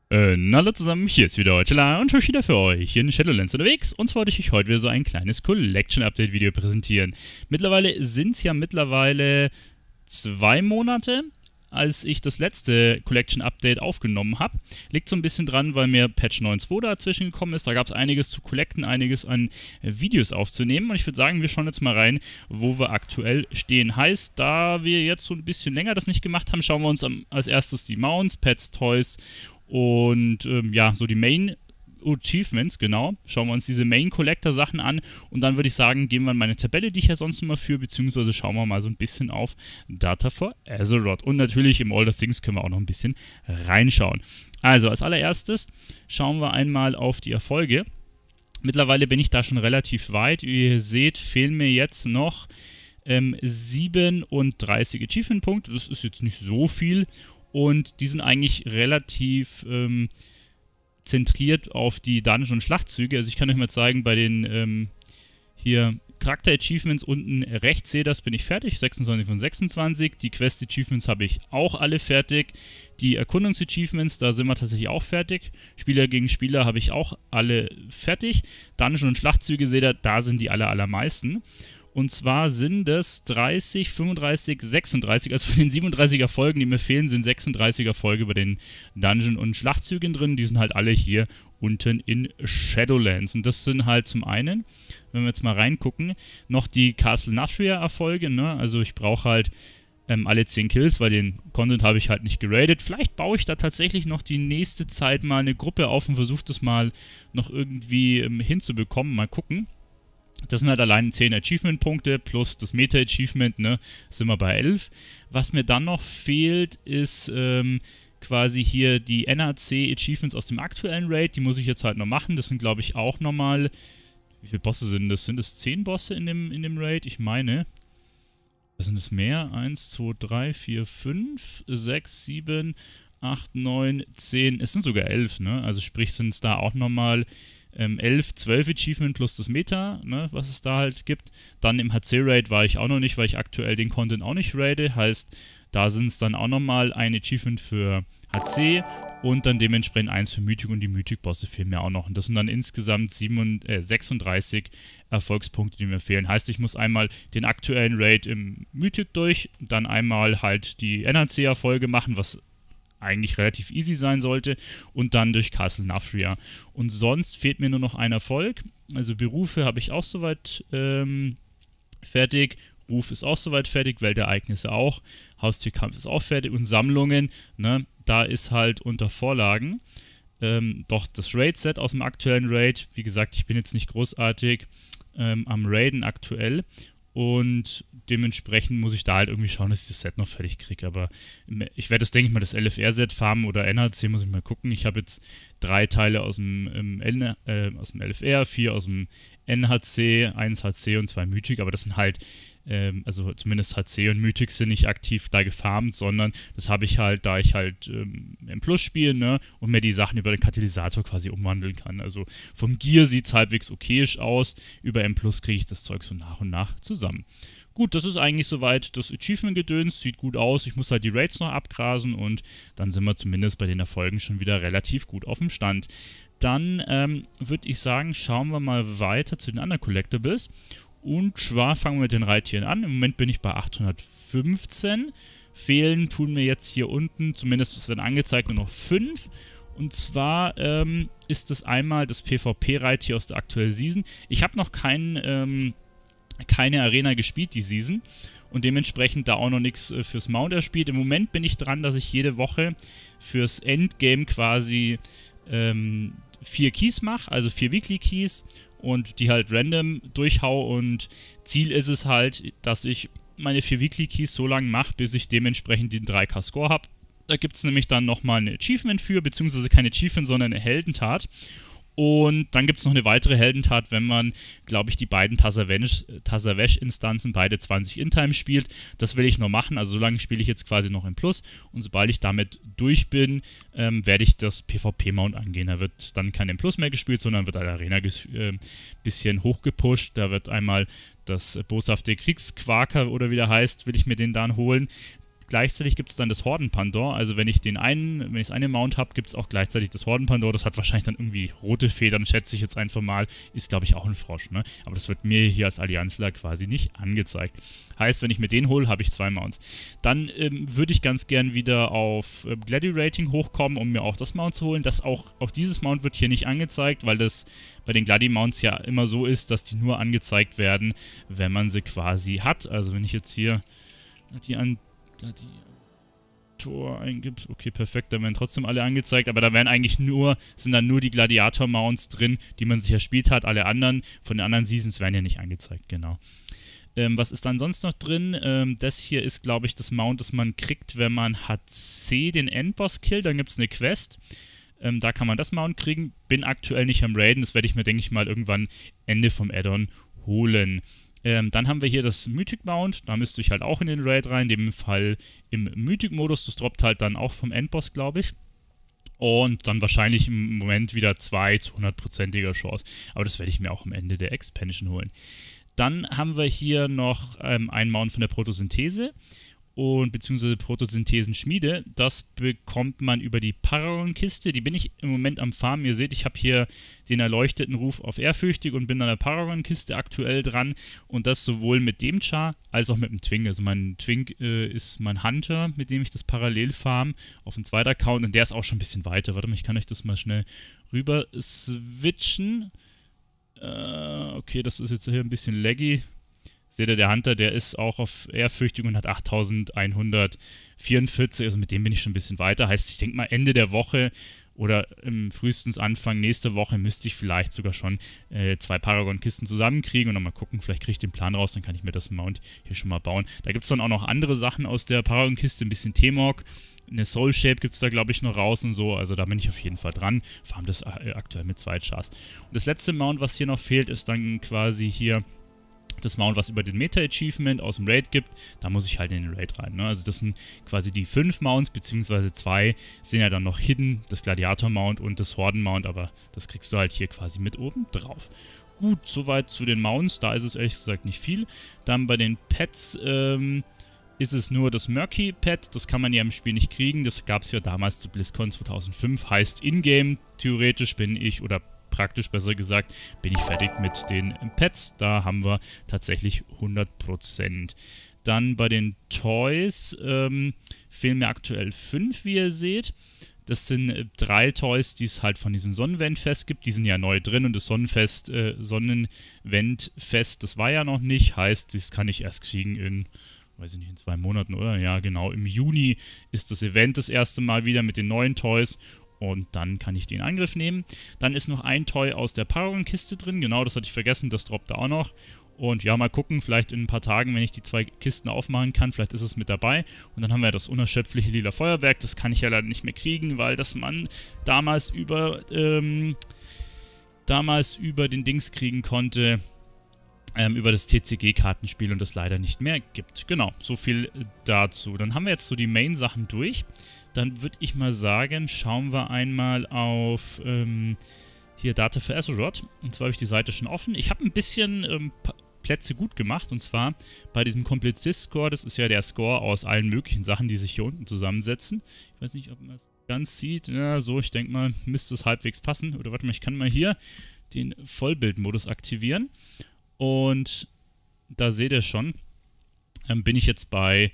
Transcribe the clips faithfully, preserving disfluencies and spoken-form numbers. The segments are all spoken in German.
Äh, na hallo zusammen, hier ist wieder Heuchela und ich wieder für euch hier in Shadowlands unterwegs. Und zwar wollte ich euch heute wieder so ein kleines Collection-Update-Video präsentieren. Mittlerweile sind es ja mittlerweile zwei Monate, als ich das letzte Collection-Update aufgenommen habe. Liegt so ein bisschen dran, weil mir Patch neun Punkt zwei dazwischen gekommen ist. Da gab es einiges zu collecten, einiges an Videos aufzunehmen. Und ich würde sagen, wir schauen jetzt mal rein, wo wir aktuell stehen. Heißt, da wir jetzt so ein bisschen länger das nicht gemacht haben, schauen wir uns am, als erstes die Mounts, Pets, Toys und ähm, ja, so die Main Achievements, genau. Schauen wir uns diese Main Collector Sachen an und dann würde ich sagen, gehen wir in meine Tabelle, die ich ja sonst immer führe, beziehungsweise schauen wir mal so ein bisschen auf Data for Azeroth. Und natürlich im All the Things können wir auch noch ein bisschen reinschauen. Also als allererstes schauen wir einmal auf die Erfolge. Mittlerweile bin ich da schon relativ weit. Wie ihr seht, fehlen mir jetzt noch ähm, siebenunddreißig Achievement-Punkte. Das ist jetzt nicht so viel. Und die sind eigentlich relativ ähm, zentriert auf die Dungeon- und Schlachtzüge. Also ich kann euch mal zeigen, bei den ähm, hier Charakter-Achievements unten rechts seht ihr das, bin ich fertig, sechsundzwanzig von sechsundzwanzig. Die Quest-Achievements habe ich auch alle fertig. Die Erkundungs-Achievements, da sind wir tatsächlich auch fertig. Spieler gegen Spieler habe ich auch alle fertig. Dungeon- und Schlachtzüge seht ihr, da sind die aller, allermeisten. Und zwar sind es dreißig, fünfunddreißig, sechsunddreißig, also von den siebenunddreißig Erfolgen, die mir fehlen, sind sechsunddreißig Erfolge bei den Dungeon- und Schlachtzügen drin. Die sind halt alle hier unten in Shadowlands. Und das sind halt zum einen, wenn wir jetzt mal reingucken, noch die Castle Nathria Erfolge, ne? Also ich brauche halt ähm, alle zehn Kills, weil den Content habe ich halt nicht geradet. Vielleicht baue ich da tatsächlich noch die nächste Zeit mal eine Gruppe auf und versuche das mal noch irgendwie ähm, hinzubekommen. Mal gucken. Das sind halt allein zehn Achievement-Punkte plus das Meta-Achievement, ne, sind wir bei elf. Was mir dann noch fehlt, ist ähm, quasi hier die N H C-Achievements aus dem aktuellen Raid. Die muss ich jetzt halt noch machen. Das sind, glaube ich, auch nochmal... Wie viele Bosse sind das? Sind es zehn Bosse in dem, in dem Raid? Ich meine... Was sind es mehr? eins, zwei, drei, vier, fünf, sechs, sieben, acht, neun, zehn... Es sind sogar elf, ne? Also sprich sind es da auch nochmal... Ähm, elf, zwölf Achievement plus das Meta, ne, was es da halt gibt. Dann im H C-Raid war ich auch noch nicht, weil ich aktuell den Content auch nicht raide. Heißt, da sind es dann auch nochmal ein Achievement für H C und dann dementsprechend eins für Mythic und die Mythic-Bosse fehlen mir auch noch. Und das sind dann insgesamt sieben, äh, sechsunddreißig Erfolgspunkte, die mir fehlen. Heißt, ich muss einmal den aktuellen Raid im Mythic durch, dann einmal halt die N H C-Erfolge machen, was eigentlich relativ easy sein sollte und dann durch Castle Nathria. Und sonst fehlt mir nur noch ein Erfolg. Also Berufe habe ich auch soweit ähm, fertig. Ruf ist auch soweit fertig, Weltereignisse auch. Haustierkampf ist auch fertig und Sammlungen, ne, da ist halt unter Vorlagen ähm, doch das Raid-Set aus dem aktuellen Raid. Wie gesagt, ich bin jetzt nicht großartig ähm, am Raiden aktuell. Und dementsprechend muss ich da halt irgendwie schauen, dass ich das Set noch fertig kriege. Aber ich werde das, denke ich mal, das L F R-Set farmen oder N H C, muss ich mal gucken. Ich habe jetzt drei Teile aus dem, ähm, L, äh, aus dem L F R, vier aus dem N H C, eins H C und zwei Mythic. Aber das sind halt, ähm, also zumindest H C und Mythic sind nicht aktiv da gefarmt, sondern das habe ich halt, da ich halt ähm, M Plus spiele, ne, und mir die Sachen über den Katalysator quasi umwandeln kann. Also vom Gear sieht es halbwegs okayisch aus. Über M Plus kriege ich das Zeug so nach und nach zusammen. Gut, das ist eigentlich soweit das Achievement-Gedöns, sieht gut aus, ich muss halt die Raids noch abgrasen und dann sind wir zumindest bei den Erfolgen schon wieder relativ gut auf dem Stand. Dann ähm, würde ich sagen, schauen wir mal weiter zu den anderen Collectibles und zwar fangen wir mit den Reittieren an. Im Moment bin ich bei achthundertfünfzehn, fehlen tun mir jetzt hier unten, zumindest es werden angezeigt, nur noch fünf. Und zwar ähm, ist es einmal das PvP-Reittier aus der aktuellen Season. Ich habe noch keinen... Ähm, keine Arena gespielt, die Season. Und dementsprechend da auch noch nichts äh, fürs Mount erspielt. Im Moment bin ich dran, dass ich jede Woche fürs Endgame quasi ähm, vier Keys mache, also vier Weekly Keys und die halt random durchhau. Und Ziel ist es halt, dass ich meine vier Weekly Keys so lange mache, bis ich dementsprechend den drei K Score habe. Da gibt es nämlich dann nochmal ein Achievement für, beziehungsweise kein Achievement, sondern eine Heldentat. Und dann gibt es noch eine weitere Heldentat, wenn man, glaube ich, die beiden Tazavesh-Instanzen, beide zwanzig In-Time spielt. Das will ich noch machen, also so lange spiele ich jetzt quasi noch im Plus. Und sobald ich damit durch bin, ähm, werde ich das PvP-Mount angehen. Da wird dann kein im Plus mehr gespielt, sondern wird eine Arena ein äh, bisschen hochgepusht. Da wird einmal das boshafte Kriegsquaker oder wie der heißt, will ich mir den dann holen. gleichzeitig gibt es dann das Horden-Pandor. Also wenn ich den einen, wenn ich das eine Mount habe, gibt es auch gleichzeitig das Horden-Pandor. Das hat wahrscheinlich dann irgendwie rote Federn, schätze ich jetzt einfach mal. Ist, glaube ich, auch ein Frosch, ne? Aber das wird mir hier als Allianzler quasi nicht angezeigt. Heißt, wenn ich mir den hole, habe ich zwei Mounts. Dann ähm, würde ich ganz gern wieder auf äh, Gladi-Rating hochkommen, um mir auch das Mount zu holen. Das auch, auch dieses Mount wird hier nicht angezeigt, weil das bei den Gladi-Mounts ja immer so ist, dass die nur angezeigt werden, wenn man sie quasi hat. Also wenn ich jetzt hier die an Gladiator eingibst, okay, perfekt, da werden trotzdem alle angezeigt, aber da werden eigentlich nur, sind dann nur die Gladiator-Mounts drin, die man sich erspielt hat. Alle anderen, von den anderen Seasons werden ja nicht angezeigt, genau. Ähm, was ist dann sonst noch drin? Ähm, das hier ist, glaube ich, das Mount, das man kriegt, wenn man H C den Endboss killt. Dann gibt es eine Quest. Ähm, da kann man das Mount kriegen. Bin aktuell nicht am Raiden. Das werde ich mir, denke ich mal, irgendwann Ende vom Add-on holen. Ähm, dann haben wir hier das Mythic Mount. Da müsste ich halt auch in den Raid rein. In dem Fall im Mythic-Modus. Das droppt halt dann auch vom Endboss, glaube ich. Und dann wahrscheinlich im Moment wieder zwei zu hundertprozentiger Chance. Aber das werde ich mir auch am Ende der Expansion holen. Dann haben wir hier noch ähm, einen Mount von der Photosynthese und beziehungsweise Photosynthesenschmiede. Das bekommt man über die Paragon-Kiste. Die bin ich im Moment am Farmen. Ihr seht, ich habe hier den erleuchteten Ruf auf Ehrfürchtig und bin an der Paragon-Kiste aktuell dran. Und das sowohl mit dem Char als auch mit dem Twink. Also mein Twink äh, ist mein Hunter, mit dem ich das parallel farm auf dem zweiten Account. Und der ist auch schon ein bisschen weiter. Warte mal, ich kann euch das mal schnell rüber switchen. Okay, das ist jetzt hier ein bisschen laggy. Seht ihr, der Hunter, der ist auch auf Ehrfürchtig und hat achttausendeinhundertvierundvierzig. Also mit dem bin ich schon ein bisschen weiter. Heißt, ich denke mal, Ende der Woche oder im frühestens Anfang nächste Woche müsste ich vielleicht sogar schon äh, zwei Paragon-Kisten zusammenkriegen und dann mal gucken, vielleicht kriege ich den Plan raus, dann kann ich mir das Mount hier schon mal bauen. Da gibt es dann auch noch andere Sachen aus der Paragon-Kiste, ein bisschen T-Mog. Eine Soul Shape gibt es da, glaube ich, noch raus und so. Also da bin ich auf jeden Fall dran. Farm das aktuell mit zwei Chars. Und das letzte Mount, was hier noch fehlt, ist dann quasi hier das Mount, was über den Meta-Achievement aus dem Raid gibt. Da muss ich halt in den Raid rein. Ne? Also das sind quasi die fünf Mounts, beziehungsweise zwei sind ja dann noch hidden. Das Gladiator-Mount und das Horden-Mount. Aber das kriegst du halt hier quasi mit oben drauf. Gut, soweit zu den Mounts. Da ist es ehrlich gesagt nicht viel. Dann bei den Pets, ähm... ist es nur das Murky-Pad, das kann man ja im Spiel nicht kriegen, das gab es ja damals zu BlizzCon zweitausendfünf, heißt in-game, theoretisch bin ich, oder praktisch besser gesagt, bin ich fertig mit den Pads, da haben wir tatsächlich hundert Prozent. Dann bei den Toys ähm, fehlen mir aktuell fünf, wie ihr seht. Das sind drei Toys, die es halt von diesem Sonnenwendfest gibt. Die sind ja neu drin und das Sonnenfest, äh, Sonnenwendfest, das war ja noch nicht. Heißt, das kann ich erst kriegen in, weiß ich nicht, in zwei Monaten, oder? Ja, genau. Im Juni ist das Event das erste Mal wieder mit den neuen Toys. Und dann kann ich den Angriff nehmen. Dann ist noch ein Toy aus der Paragon-Kiste drin. Genau, das hatte ich vergessen. Das droppt da auch noch. Und ja, mal gucken, vielleicht in ein paar Tagen, wenn ich die zwei Kisten aufmachen kann, vielleicht ist es mit dabei. Und dann haben wir das unerschöpfliche lila Feuerwerk. Das kann ich ja leider nicht mehr kriegen, weil das man damals über, ähm, damals über den Dings kriegen konnte, ähm, über das T C G-Kartenspiel und das leider nicht mehr gibt. Genau, so viel dazu. Dann haben wir jetzt so die Main-Sachen durch. Dann würde ich mal sagen, schauen wir einmal auf ähm, hier Data für Azeroth. Und zwar habe ich die Seite schon offen. Ich habe ein bisschen ähm, Plätze gut gemacht. Und zwar bei diesem Komplizist-Score. Das ist ja der Score aus allen möglichen Sachen, die sich hier unten zusammensetzen. Ich weiß nicht, ob man das ganz sieht. Ja, so, ich denke mal, müsste es halbwegs passen. Oder warte mal, ich kann mal hier den Vollbildmodus aktivieren. Und da seht ihr schon, ähm, bin ich jetzt bei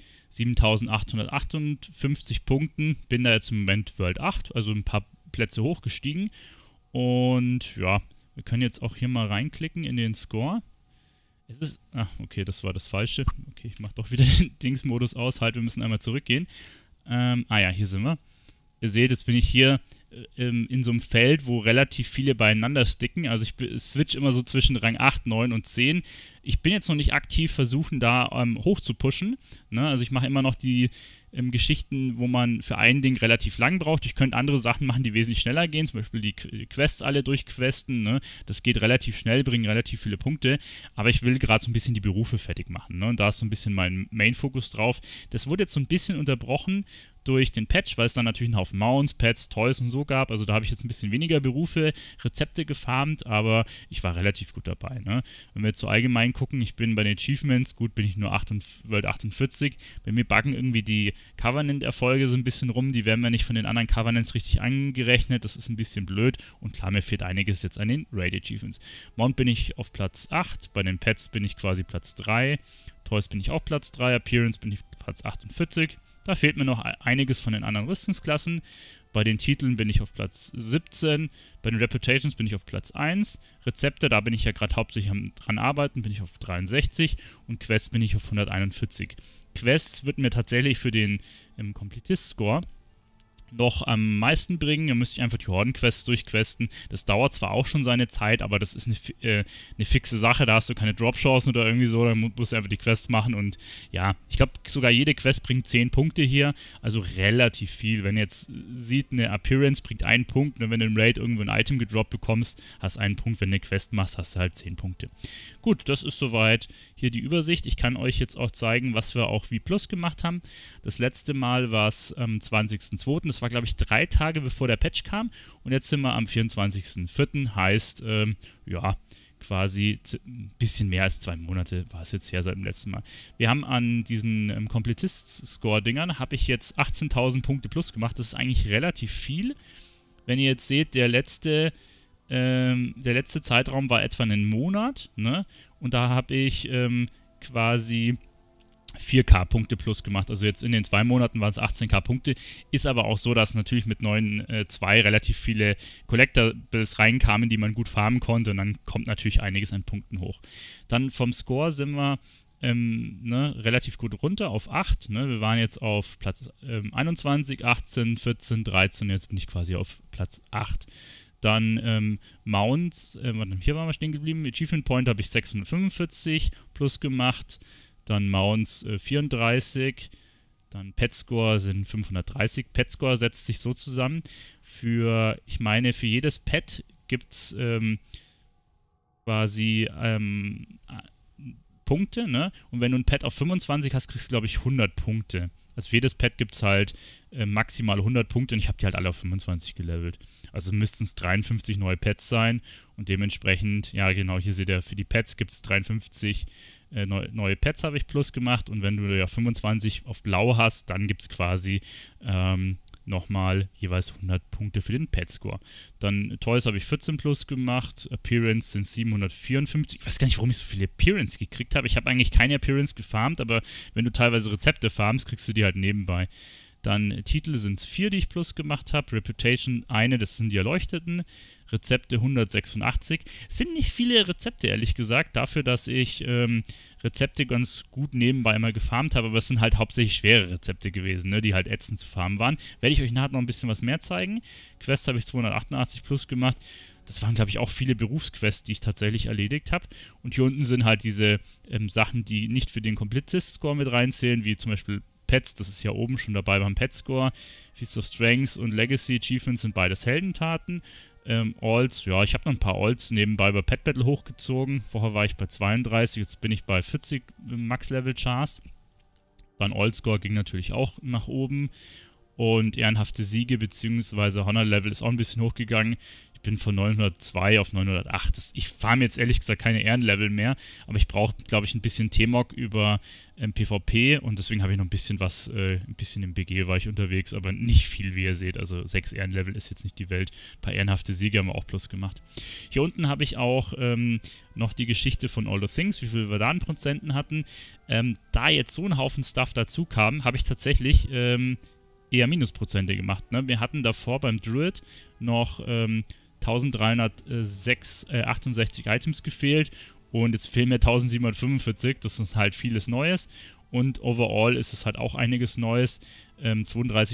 siebentausendachthundertachtundfünfzig Punkten. Bin da jetzt im Moment World acht, also ein paar Plätze hochgestiegen. Und ja, wir können jetzt auch hier mal reinklicken in den Score. Es ist, ach, okay, das war das Falsche. Okay, ich mache doch wieder den Dingsmodus aus. Halt, wir müssen einmal zurückgehen. Ähm, ah ja, hier sind wir. Ihr seht, jetzt bin ich hier ähm, in so einem Feld, wo relativ viele beieinander sticken. Also ich switch immer so zwischen Rang acht, neun und zehn. Ich bin jetzt noch nicht aktiv versuchen, da ähm, hoch zu pushen. Ne? Also ich mache immer noch die ähm, Geschichten, wo man für ein Ding relativ lang braucht. Ich könnte andere Sachen machen, die wesentlich schneller gehen. Zum Beispiel die Quests alle durchquesten. Ne? Das geht relativ schnell, bringen relativ viele Punkte. Aber ich will gerade so ein bisschen die Berufe fertig machen. Ne? Und da ist so ein bisschen mein Main-Fokus drauf. Das wurde jetzt so ein bisschen unterbrochen durch den Patch, weil es dann natürlich einen Haufen Mounts, Pets, Toys und so gab. Also da habe ich jetzt ein bisschen weniger Berufe, Rezepte gefarmt, aber ich war relativ gut dabei. Ne? Wenn wir jetzt so allgemein gucken, ich bin bei den Achievements, gut, bin ich nur World achtundvierzig. Bei mir buggen irgendwie die Covenant-Erfolge so ein bisschen rum, die werden mir nicht von den anderen Covenants richtig angerechnet, das ist ein bisschen blöd und klar, mir fehlt einiges jetzt an den Raid-Achievements. Mount bin ich auf Platz acht, bei den Pets bin ich quasi Platz drei, Toys bin ich auch Platz drei, Appearance bin ich Platz achtundvierzig. Da fehlt mir noch einiges von den anderen Rüstungsklassen. Bei den Titeln bin ich auf Platz siebzehn, bei den Reputations bin ich auf Platz eins, Rezepte, da bin ich ja gerade hauptsächlich am dran arbeiten, bin ich auf dreiundsechzig und Quests bin ich auf hunderteinundvierzig. Quests wird mir tatsächlich für den ähm, Completist-Score noch am meisten bringen. Da müsste ich einfach die Horden-Quests durchquesten. Das dauert zwar auch schon seine Zeit, aber das ist eine, äh, eine fixe Sache. Da hast du keine Drop-Chancen oder irgendwie so. Da musst du einfach die Quests machen. Und ja, ich glaube, sogar jede Quest bringt zehn Punkte hier. Also relativ viel. Wenn ihr jetzt sieht, eine Appearance bringt einen Punkt. Und wenn du im Raid irgendwo ein Item gedroppt bekommst, hast du einen Punkt. Wenn du eine Quest machst, hast du halt zehn Punkte. Gut, das ist soweit hier die Übersicht. Ich kann euch jetzt auch zeigen, was wir auch wie Plus gemacht haben. Das letzte Mal war es am zwanzigsten zweiten Das war, glaube ich, drei Tage bevor der Patch kam. Und jetzt sind wir am vierundzwanzigsten vierten Heißt, ähm, ja, quasi ein bisschen mehr als zwei Monate war es jetzt her seit dem letzten Mal. Wir haben an diesen ähm, Completist-Score-Dingern, habe ich jetzt achtzehntausend Punkte plus gemacht. Das ist eigentlich relativ viel. Wenn ihr jetzt seht, der letzte... Ähm, der letzte Zeitraum war etwa einen Monat, ne? Und da habe ich ähm, quasi vier K Punkte plus gemacht. Also jetzt in den zwei Monaten waren es achtzehn K Punkte. Ist aber auch so, dass natürlich mit neun Punkt zwei relativ viele Collectibles reinkamen, die man gut farmen konnte. Und dann kommt natürlich einiges an Punkten hoch. Dann vom Score sind wir ähm, ne, relativ gut runter auf acht. Ne? Wir waren jetzt auf Platz ähm, einundzwanzig, achtzehn, vierzehn, dreizehn. Jetzt bin ich quasi auf Platz acht. Dann ähm, Mounts, äh, hier waren wir stehen geblieben. Achievement Point habe ich sechshundertfünfundvierzig plus gemacht. Dann Mounts äh, vierunddreißig. Dann Pet Score sind fünfhundertdreißig. Pet Score setzt sich so zusammen. Für, ich meine, für jedes Pet gibt es ähm, quasi ähm, Punkte, ne? Und wenn du ein Pet auf fünfundzwanzig hast, kriegst du, glaube ich, hundert Punkte. Also für jedes Pet gibt es halt äh, maximal hundert Punkte und ich habe die halt alle auf fünfundzwanzig gelevelt. Also müssten es dreiundfünfzig neue Pets sein und dementsprechend, ja genau, hier seht ihr, für die Pets gibt es dreiundfünfzig äh, neu, neue Pets habe ich plus gemacht und wenn du ja fünfundzwanzig auf blau hast, dann gibt es quasi ähm, nochmal jeweils hundert Punkte für den Pet-Score. Dann Toys habe ich vierzehn plus gemacht, Appearance sind siebenhundertvierundfünfzig. Ich weiß gar nicht, warum ich so viele Appearance gekriegt habe. Ich habe eigentlich keine Appearance gefarmt, aber wenn du teilweise Rezepte farmst, kriegst du die halt nebenbei. Dann Titel sind es vier, die ich plus gemacht habe. Reputation eine, das sind die Erleuchteten. Rezepte hundertsechsundachtzig. Es sind nicht viele Rezepte, ehrlich gesagt, dafür, dass ich ähm, Rezepte ganz gut nebenbei immer gefarmt habe, aber es sind halt hauptsächlich schwere Rezepte gewesen, ne, die halt ätzend zu farmen waren. Werde ich euch nachher noch ein bisschen was mehr zeigen. Quest habe ich zweihundertachtundachtzig plus gemacht. Das waren, glaube ich, auch viele Berufsquests, die ich tatsächlich erledigt habe. Und hier unten sind halt diese ähm, Sachen, die nicht für den Completist-Score mit reinzählen, wie zum Beispiel Pets, das ist ja oben schon dabei beim Pet-Score. Feast of Strengths und Legacy Achievements sind beides Heldentaten. Ähm, Alts, ja, ich habe noch ein paar Alts nebenbei bei Pet Battle hochgezogen. Vorher war ich bei zweiunddreißig, jetzt bin ich bei vierzig Max-Level-Chars. Dann All-Score ging natürlich auch nach oben. Und ehrenhafte Siege bzw. Honor-Level ist auch ein bisschen hochgegangen. Ich bin von neunhundertzwei auf neunhundertacht. Das, ich fahre mir jetzt ehrlich gesagt keine Ehrenlevel mehr, aber ich brauche, glaube ich, ein bisschen T-Mog über ähm, PvP und deswegen habe ich noch ein bisschen was, äh, ein bisschen im B G war ich unterwegs, aber nicht viel, wie ihr seht. Also sechs Ehrenlevel ist jetzt nicht die Welt. Ein paar ehrenhafte Siege haben wir auch plus gemacht. Hier unten habe ich auch ähm, noch die Geschichte von All the Things, wie viel wir da an Prozenten hatten. Ähm, da jetzt so ein Haufen Stuff dazu kam, habe ich tatsächlich ähm, eher Minusprozente gemacht. Ne? Wir hatten davor beim Druid noch ähm, eintausenddreihundertachtundsechzig Items gefehlt und jetzt fehlen mir eintausendsiebenhundertfünfundvierzig, das ist halt vieles Neues und overall ist es halt auch einiges Neues. Ähm,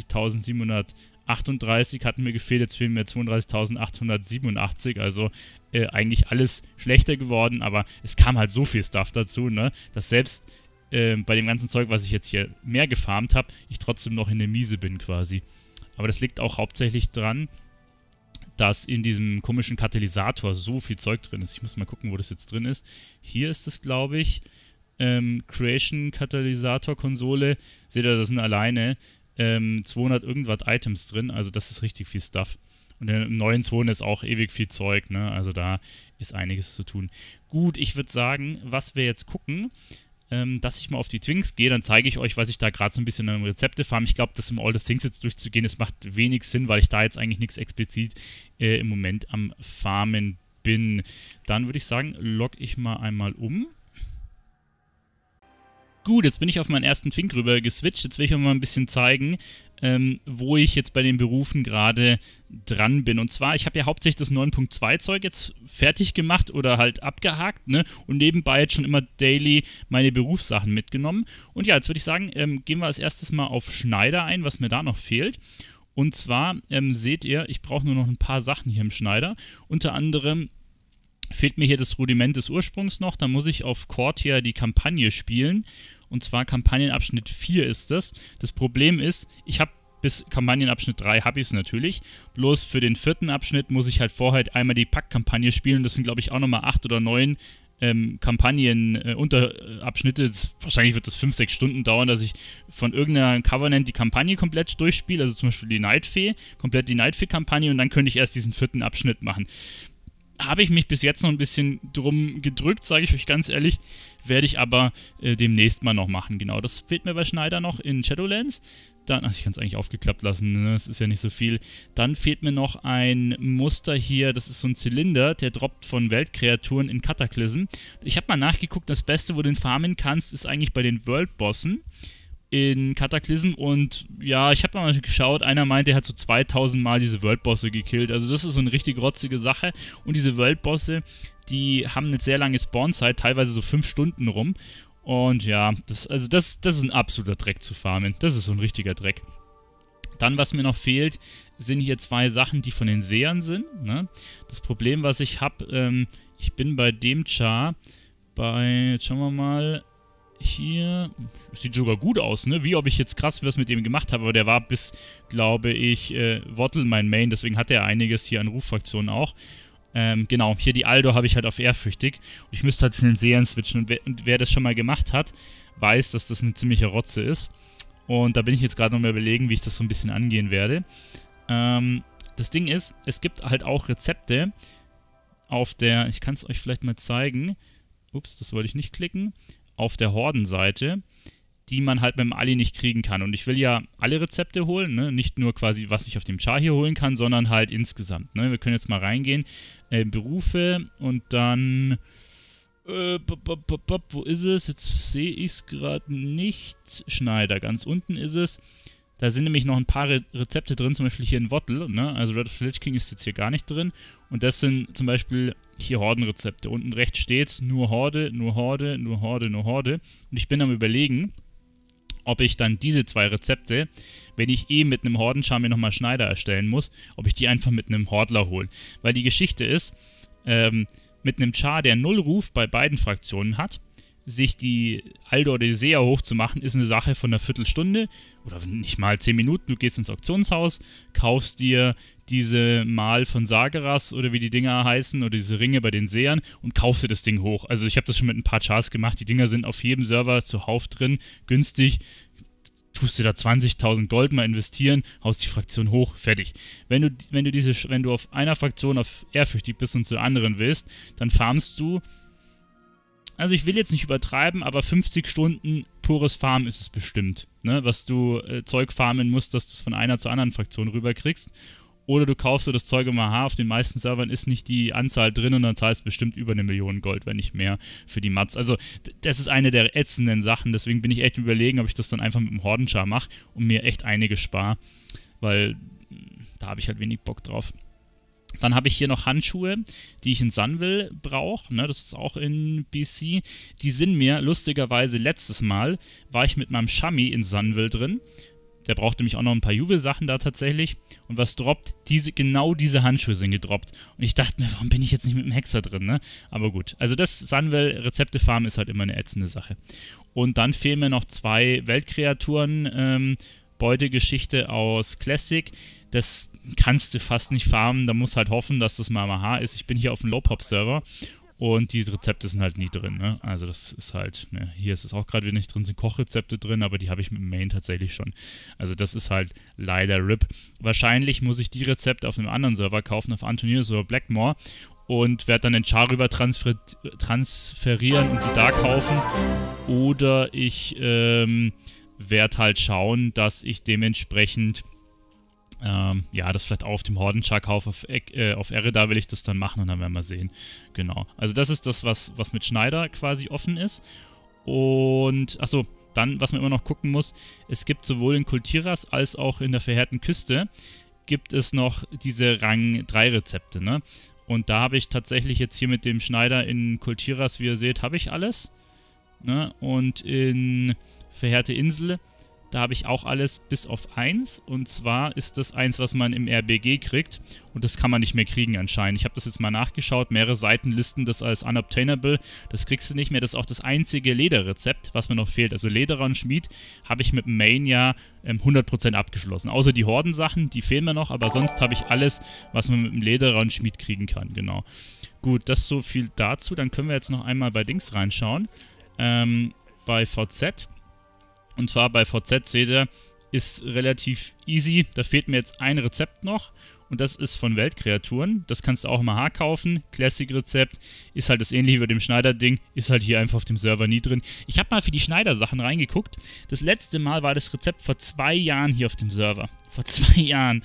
zweiunddreißigtausendsiebenhundertachtunddreißig hatten mir gefehlt, jetzt fehlen mir zweiunddreißigtausendachthundertsiebenundachtzig, also äh, eigentlich alles schlechter geworden, aber es kam halt so viel Stuff dazu, ne? Dass selbst äh, bei dem ganzen Zeug, was ich jetzt hier mehr gefarmt habe, ich trotzdem noch in der Miese bin quasi. Aber das liegt auch hauptsächlich dran, dass in diesem komischen Katalysator so viel Zeug drin ist. Ich muss mal gucken, wo das jetzt drin ist. Hier ist es, glaube ich, ähm, Creation Katalysator Konsole. Seht ihr, das sind alleine ähm, zweihundert irgendwas Items drin, also das ist richtig viel Stuff. Und im neuen Zone ist auch ewig viel Zeug, ne? Also da ist einiges zu tun. Gut, ich würde sagen, was wir jetzt gucken, ähm, dass ich mal auf die Twinks gehe, dann zeige ich euch, was ich da gerade so ein bisschen an Rezepte farm. Ich glaube, das im All the Things jetzt durchzugehen, das macht wenig Sinn, weil ich da jetzt eigentlich nichts explizit äh, im Moment am Farmen bin. Dann würde ich sagen, logge ich mal einmal um. Gut, jetzt bin ich auf meinen ersten Twink rüber geswitcht. Jetzt will ich euch mal ein bisschen zeigen, ähm, wo ich jetzt bei den Berufen gerade dran bin. Und zwar, ich habe ja hauptsächlich das neun Punkt zwei Zeug jetzt fertig gemacht oder halt abgehakt, ne? Und nebenbei jetzt schon immer daily meine Berufssachen mitgenommen. Und ja, jetzt würde ich sagen, ähm, gehen wir als erstes mal auf Schneider ein, was mir da noch fehlt. Und zwar ähm, seht ihr, ich brauche nur noch ein paar Sachen hier im Schneider. Unter anderem fehlt mir hier das Rudiment des Ursprungs noch. Da muss ich auf Courtier die Kampagne spielen. Und zwar Kampagnenabschnitt vier ist das. Das Problem ist, ich habe bis Kampagnenabschnitt drei habe ich es natürlich. Bloß für den vierten Abschnitt muss ich halt vorher einmal die Pack-Kampagne spielen. Das sind, glaube ich, auch nochmal acht oder neun ähm, Kampagnen-Unterabschnitte. Äh, wahrscheinlich wird das fünf, sechs Stunden dauern, dass ich von irgendeiner Covenant die Kampagne komplett durchspiele. Also zum Beispiel die Nightfee, komplett die Nightfee-Kampagne und dann könnte ich erst diesen vierten Abschnitt machen. Habe ich mich bis jetzt noch ein bisschen drum gedrückt, sage ich euch ganz ehrlich. Werde ich aber äh, demnächst mal noch machen. Genau, das fehlt mir bei Schneider noch in Shadowlands. Dann, ach, ich kann es eigentlich aufgeklappt lassen, ne? Das ist ja nicht so viel. Dann fehlt mir noch ein Muster hier, das ist so ein Zylinder, der droppt von Weltkreaturen in Cataclysm. Ich habe mal nachgeguckt, das Beste, wo du den farmen kannst, ist eigentlich bei den World-Bossen in Cataclysm und ja, ich habe mal geschaut, einer meint, der hat so zweitausend Mal diese World-Bosse gekillt, also das ist so eine richtig rotzige Sache und diese World-Bosse, die haben eine sehr lange Spawn-Zeit, teilweise so fünf Stunden rum und ja, das, also das, das ist ein absoluter Dreck zu farmen, das ist so ein richtiger Dreck. Dann, was mir noch fehlt, sind hier zwei Sachen, die von den Sehern sind, ne? Das Problem, was ich habe, ähm, ich bin bei dem Char, bei, jetzt schauen wir mal, hier, sieht sogar gut aus, ne? Wie ob ich jetzt krass was mit dem gemacht habe, aber der war bis, glaube ich, äh, Wottel mein Main, deswegen hat er einiges hier an Ruffraktionen auch. Ähm, genau, hier die Aldo habe ich halt auf ehrfürchtig und ich müsste halt zu den Sehern switchen und wer, und wer das schon mal gemacht hat, weiß, dass das eine ziemliche Rotze ist. Und da bin ich jetzt gerade noch mal überlegen, wie ich das so ein bisschen angehen werde. Ähm, das Ding ist, es gibt halt auch Rezepte auf der, ich kann es euch vielleicht mal zeigen, ups, das wollte ich nicht klicken, auf der Hordenseite, die man halt mit dem Ali nicht kriegen kann. Und ich will ja alle Rezepte holen, ne? Nicht nur quasi, was ich auf dem Char hier holen kann, sondern halt insgesamt. Ne? Wir können jetzt mal reingehen, äh, Berufe und dann, äh, bop, bop, bop, bop, wo ist es? Jetzt sehe ich es gerade nicht. Schneider, ganz unten ist es. Da sind nämlich noch ein paar Re Rezepte drin, zum Beispiel hier in Wottel, ne? Also Red of the Lich King ist jetzt hier gar nicht drin. Und das sind zum Beispiel hier Hordenrezepte. Unten rechts steht's, nur Horde, nur Horde, nur Horde, nur Horde. Und ich bin am Überlegen, ob ich dann diese zwei Rezepte, wenn ich eh mit einem Hordenchar mir nochmal Schneider erstellen muss, ob ich die einfach mit einem Hordler hole. Weil die Geschichte ist, ähm, mit einem Char, der null Ruf bei beiden Fraktionen hat, sich die Aldo oder die Seher hochzumachen, ist eine Sache von einer Viertelstunde oder nicht mal zehn Minuten. Du gehst ins Auktionshaus, kaufst dir diese Mal von Sageras oder wie die Dinger heißen oder diese Ringe bei den Sehern und kaufst dir das Ding hoch. Also ich habe das schon mit ein paar Chars gemacht. Die Dinger sind auf jedem Server zuhauf drin, günstig. Tust dir da zwanzigtausend Gold mal investieren, haust die Fraktion hoch, fertig. Wenn du, wenn du, diese, wenn du auf einer Fraktion auf ehrfürchtig bist und zur anderen willst, dann farmst du. Also ich will jetzt nicht übertreiben, aber fünfzig Stunden pures Farm ist es bestimmt, ne? Was du äh, Zeug farmen musst, dass du es von einer zur anderen Fraktion rüberkriegst. Oder du kaufst dir das Zeug im A H, auf den meisten Servern ist nicht die Anzahl drin und dann zahlst du bestimmt über eine Million Gold, wenn nicht mehr, für die Mats. Also das ist eine der ätzenden Sachen, deswegen bin ich echt überlegen, ob ich das dann einfach mit dem Hordenchar mache und mir echt einige spare, weil da habe ich halt wenig Bock drauf. Dann habe ich hier noch Handschuhe, die ich in Sunville brauche, ne, das ist auch in B C. Die sind mir, lustigerweise, letztes Mal war ich mit meinem Shami in Sunville drin. Der braucht nämlich auch noch ein paar Juwel-Sachen da tatsächlich. Und was droppt? Diese, genau diese Handschuhe sind gedroppt. Und ich dachte mir, warum bin ich jetzt nicht mit dem Hexer drin, ne? Aber gut, also das Sunville-Rezepte-Farm ist halt immer eine ätzende Sache. Und dann fehlen mir noch zwei Weltkreaturen, ähm, Beutegeschichte aus Classic. Das kannst du fast nicht farmen, da musst halt hoffen, dass das mal am A H ist. Ich bin hier auf dem Low-Pop-Server Und die Rezepte sind halt nie drin, ne? Also das ist halt, ne, hier ist es auch gerade wieder nicht drin, sind Kochrezepte drin, aber die habe ich mit dem Main tatsächlich schon. Also das ist halt leider R I P. Wahrscheinlich muss ich die Rezepte auf einem anderen Server kaufen, auf Antonius oder Blackmore, und werde dann den Char rüber transfer transferieren und die da kaufen. Oder ich ähm, werde halt schauen, dass ich dementsprechend Ähm, ja, das vielleicht auch auf dem Horden-Char kaufe, auf, äh, auf Eredar will ich das dann machen und dann werden wir sehen. Genau. Also das ist das, was, was mit Schneider quasi offen ist. Und, achso, dann, was man immer noch gucken muss, es gibt sowohl in Kultiras als auch in der verheerten Küste, gibt es noch diese Rang drei Rezepte, ne? Und da habe ich tatsächlich jetzt hier mit dem Schneider in Kultiras, wie ihr seht, habe ich alles. Ne? Und in verheerte Insel, da habe ich auch alles bis auf eins. Und zwar ist das eins, was man im R B G kriegt. Und das kann man nicht mehr kriegen anscheinend. Ich habe das jetzt mal nachgeschaut. Mehrere Seiten listen das als unobtainable. Das kriegst du nicht mehr. Das ist auch das einzige Lederrezept, was mir noch fehlt. Also Lederer und Schmied habe ich mit dem Main ja ähm, hundert Prozent abgeschlossen. Außer die Hordensachen, die fehlen mir noch. Aber sonst habe ich alles, was man mit dem Lederer und Schmied kriegen kann. Genau. Gut, das so viel dazu. Dann können wir jetzt noch einmal bei Dings reinschauen. Ähm, bei V Z. Und zwar bei V Z, seht ihr, ist relativ easy. Da fehlt mir jetzt ein Rezept noch. Und das ist von Weltkreaturen. Das kannst du auch im A H kaufen. Classic-Rezept. Ist halt das ähnliche wie bei dem Schneider-Ding. Ist halt hier einfach auf dem Server nie drin. Ich habe mal für die Schneider-Sachen reingeguckt. Das letzte Mal war das Rezept vor zwei Jahren hier auf dem Server. Vor zwei Jahren.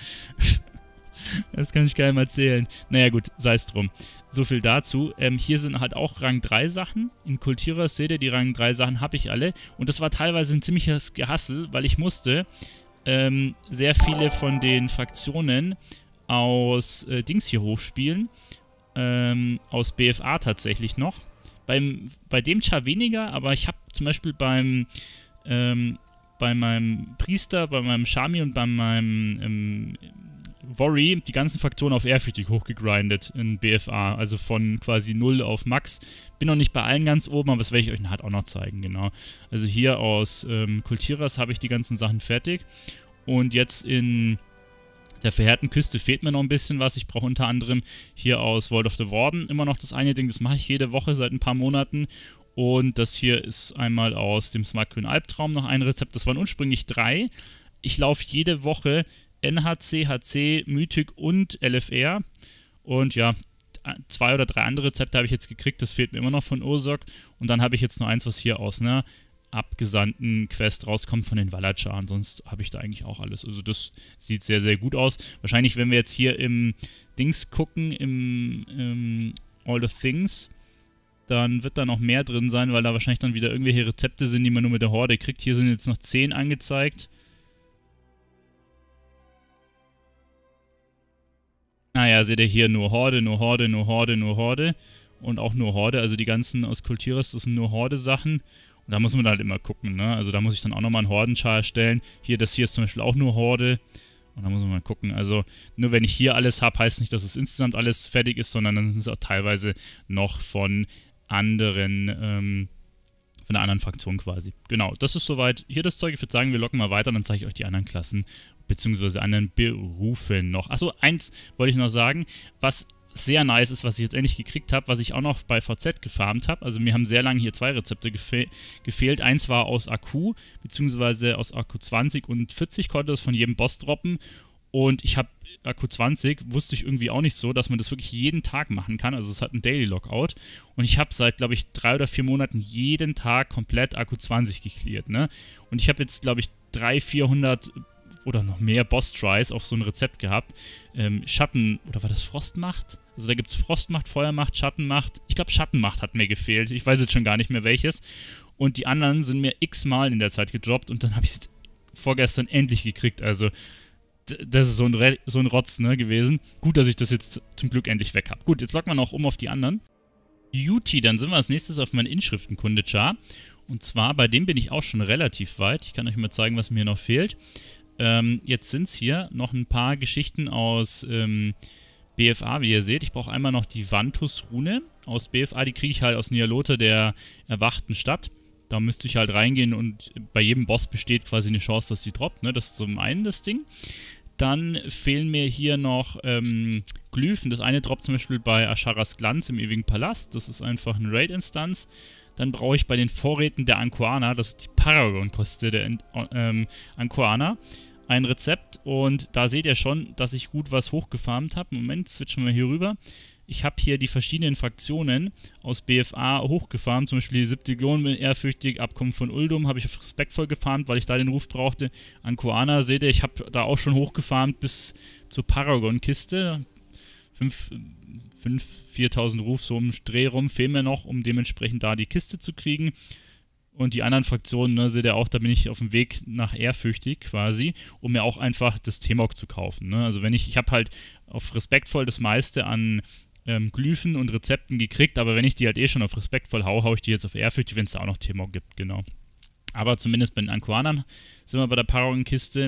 Das kann ich gar nicht mal erzählen. Naja gut, sei es drum. So viel dazu. Ähm, hier sind halt auch Rang drei Sachen. In Kultira seht ihr, die Rang drei Sachen habe ich alle. Und das war teilweise ein ziemliches Gehassel, weil ich musste ähm, sehr viele von den Fraktionen aus äh, Dings hier hochspielen. Ähm, aus B F A tatsächlich noch. Beim, bei dem Char weniger, aber ich habe zum Beispiel beim ähm, bei meinem Priester, bei meinem Shami und bei meinem ähm, Worry die ganzen Fraktionen auf ehrfürchtig hochgegrindet in B F A, also von quasi null auf Max. Bin noch nicht bei allen ganz oben, aber das werde ich euch nachher auch noch zeigen, genau. Also hier aus ähm, Kultiras habe ich die ganzen Sachen fertig und jetzt in der verheerten Küste fehlt mir noch ein bisschen was. Ich brauche unter anderem hier aus World of the Warden immer noch das eine Ding, das mache ich jede Woche seit ein paar Monaten. Und das hier ist einmal aus dem Smartgrün Albtraum noch ein Rezept, das waren ursprünglich drei. Ich laufe jede Woche N H C, H C, Mythic und L F R. Und ja, zwei oder drei andere Rezepte habe ich jetzt gekriegt. Das fehlt mir immer noch von Ursok. Und dann habe ich jetzt noch eins, was hier aus einer abgesandten Quest rauskommt von den Valachar. Sonst habe ich da eigentlich auch alles. Also das sieht sehr, sehr gut aus. Wahrscheinlich, wenn wir jetzt hier im Dings gucken, im, im All the Things, dann wird da noch mehr drin sein, weil da wahrscheinlich dann wieder irgendwelche Rezepte sind, die man nur mit der Horde kriegt. Hier sind jetzt noch zehn angezeigt. Naja, seht ihr hier nur Horde, nur Horde, nur Horde, nur Horde. Und auch nur Horde, also die ganzen aus Kultiras, das sind nur Horde-Sachen. Und da muss man halt immer gucken, ne? Also da muss ich dann auch nochmal einen Hordenchar erstellen. Hier, das hier ist zum Beispiel auch nur Horde. Und da muss man mal gucken. Also nur wenn ich hier alles habe, heißt nicht, dass es insgesamt alles fertig ist, sondern dann sind es auch teilweise noch von anderen, ähm, von einer anderen Fraktion quasi. Genau, das ist soweit. Hier das Zeug. Ich würde sagen, wir locken mal weiter, dann zeige ich euch die anderen Klassen beziehungsweise anderen Berufe noch. Achso, eins wollte ich noch sagen, was sehr nice ist, was ich jetzt endlich gekriegt habe, was ich auch noch bei V Z gefarmt habe. Also mir haben sehr lange hier zwei Rezepte gefe gefehlt. Eins war aus A Q, beziehungsweise aus A Q zwanzig und vierzig konnte es von jedem Boss droppen. Und ich habe A Q zwanzig, wusste ich irgendwie auch nicht so, dass man das wirklich jeden Tag machen kann. Also es hat ein Daily Lockout. Und ich habe seit, glaube ich, drei oder vier Monaten jeden Tag komplett A Q zwanzig geklärt, ne? Und ich habe jetzt, glaube ich, dreihundert, vierhundert oder noch mehr Boss-Tries auf so ein Rezept gehabt. Ähm, Schatten, oder war das Frostmacht? Also da gibt es Frostmacht, Feuermacht, Schattenmacht. Ich glaube, Schattenmacht hat mir gefehlt. Ich weiß jetzt schon gar nicht mehr welches. Und die anderen sind mir x-mal in der Zeit gedroppt und dann habe ich es jetzt vorgestern endlich gekriegt. Also das ist so ein, Re so ein Rotz, ne, gewesen. Gut, dass ich das jetzt zum Glück endlich weg habe. Gut, jetzt locken wir noch um auf die anderen. Duty, dann sind wir als nächstes auf meinen Inschriftenkunde-Char. Und zwar, bei dem bin ich auch schon relativ weit. Ich kann euch mal zeigen, was mir hier noch fehlt. Ähm, jetzt sind es hier noch ein paar Geschichten aus ähm, B F A, wie ihr seht. Ich brauche einmal noch die Vantus-Rune aus B F A. Die kriege ich halt aus Nyalothar, der erwachten Stadt. Da müsste ich halt reingehen und bei jedem Boss besteht quasi eine Chance, dass sie droppt. Ne? Das ist zum einen das Ding. Dann fehlen mir hier noch ähm, Glyphen. Das eine droppt zum Beispiel bei Asharas Glanz im ewigen Palast. Das ist einfach eine Raid-Instanz. Dann brauche ich bei den Vorräten der Anquana, das ist die Paragon-Koste der ähm, Anquana, ein Rezept. Und da seht ihr schon, dass ich gut was hochgefarmt habe. Moment, switchen wir hier rüber. Ich habe hier die verschiedenen Fraktionen aus B F A hochgefarmt, zum Beispiel die siebte Legion, ehrfürchtig, Abkommen von Uldum, habe ich auf respektvoll gefarmt, weil ich da den Ruf brauchte. Anquana, seht ihr, ich habe da auch schon hochgefarmt bis zur Paragon-Kiste. fünftausend, viertausend Ruf so im Dreh rum, fehlen mir noch, um dementsprechend da die Kiste zu kriegen. Und die anderen Fraktionen, ne, seht ihr auch, da bin ich auf dem Weg nach ehrfürchtig quasi, um mir auch einfach das T-Mog zu kaufen. Ne? Also wenn ich, ich habe halt auf respektvoll das meiste an ähm, Glyphen und Rezepten gekriegt, aber wenn ich die halt eh schon auf respektvoll hau, hau ich die jetzt auf ehrfürchtig, wenn es da auch noch T-Mog gibt, genau. Aber zumindest bei den Anquanern sind wir bei der Paragon-Kiste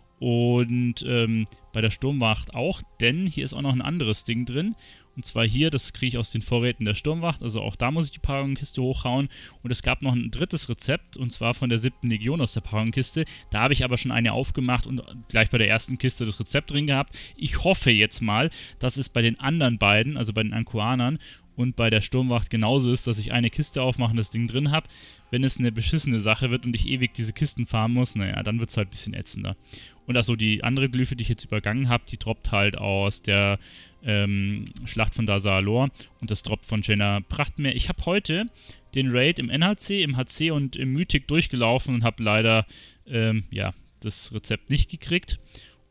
und ähm, bei der Sturmwacht auch, denn hier ist auch noch ein anderes Ding drin. Und zwar hier, das kriege ich aus den Vorräten der Sturmwacht, also auch da muss ich die Paragon-Kiste hochhauen. Und es gab noch ein drittes Rezept, und zwar von der siebten Legion aus der Paragon-Kiste. Da habe ich aber schon eine aufgemacht und gleich bei der ersten Kiste das Rezept drin gehabt. Ich hoffe jetzt mal, dass es bei den anderen beiden, also bei den Anquanern und bei der Sturmwacht genauso ist, dass ich eine Kiste aufmache und das Ding drin habe. Wenn es eine beschissene Sache wird und ich ewig diese Kisten farmen muss, naja, dann wird es halt ein bisschen ätzender. Und achso, die andere Glyphe, die ich jetzt übergangen habe, die droppt halt aus der ähm, Schlacht von Dazar Alor und das droppt von Jaina Prachtmeer. Ich habe heute den Raid im N H C, im H C und im Mythic durchgelaufen und habe leider ähm, ja, das Rezept nicht gekriegt.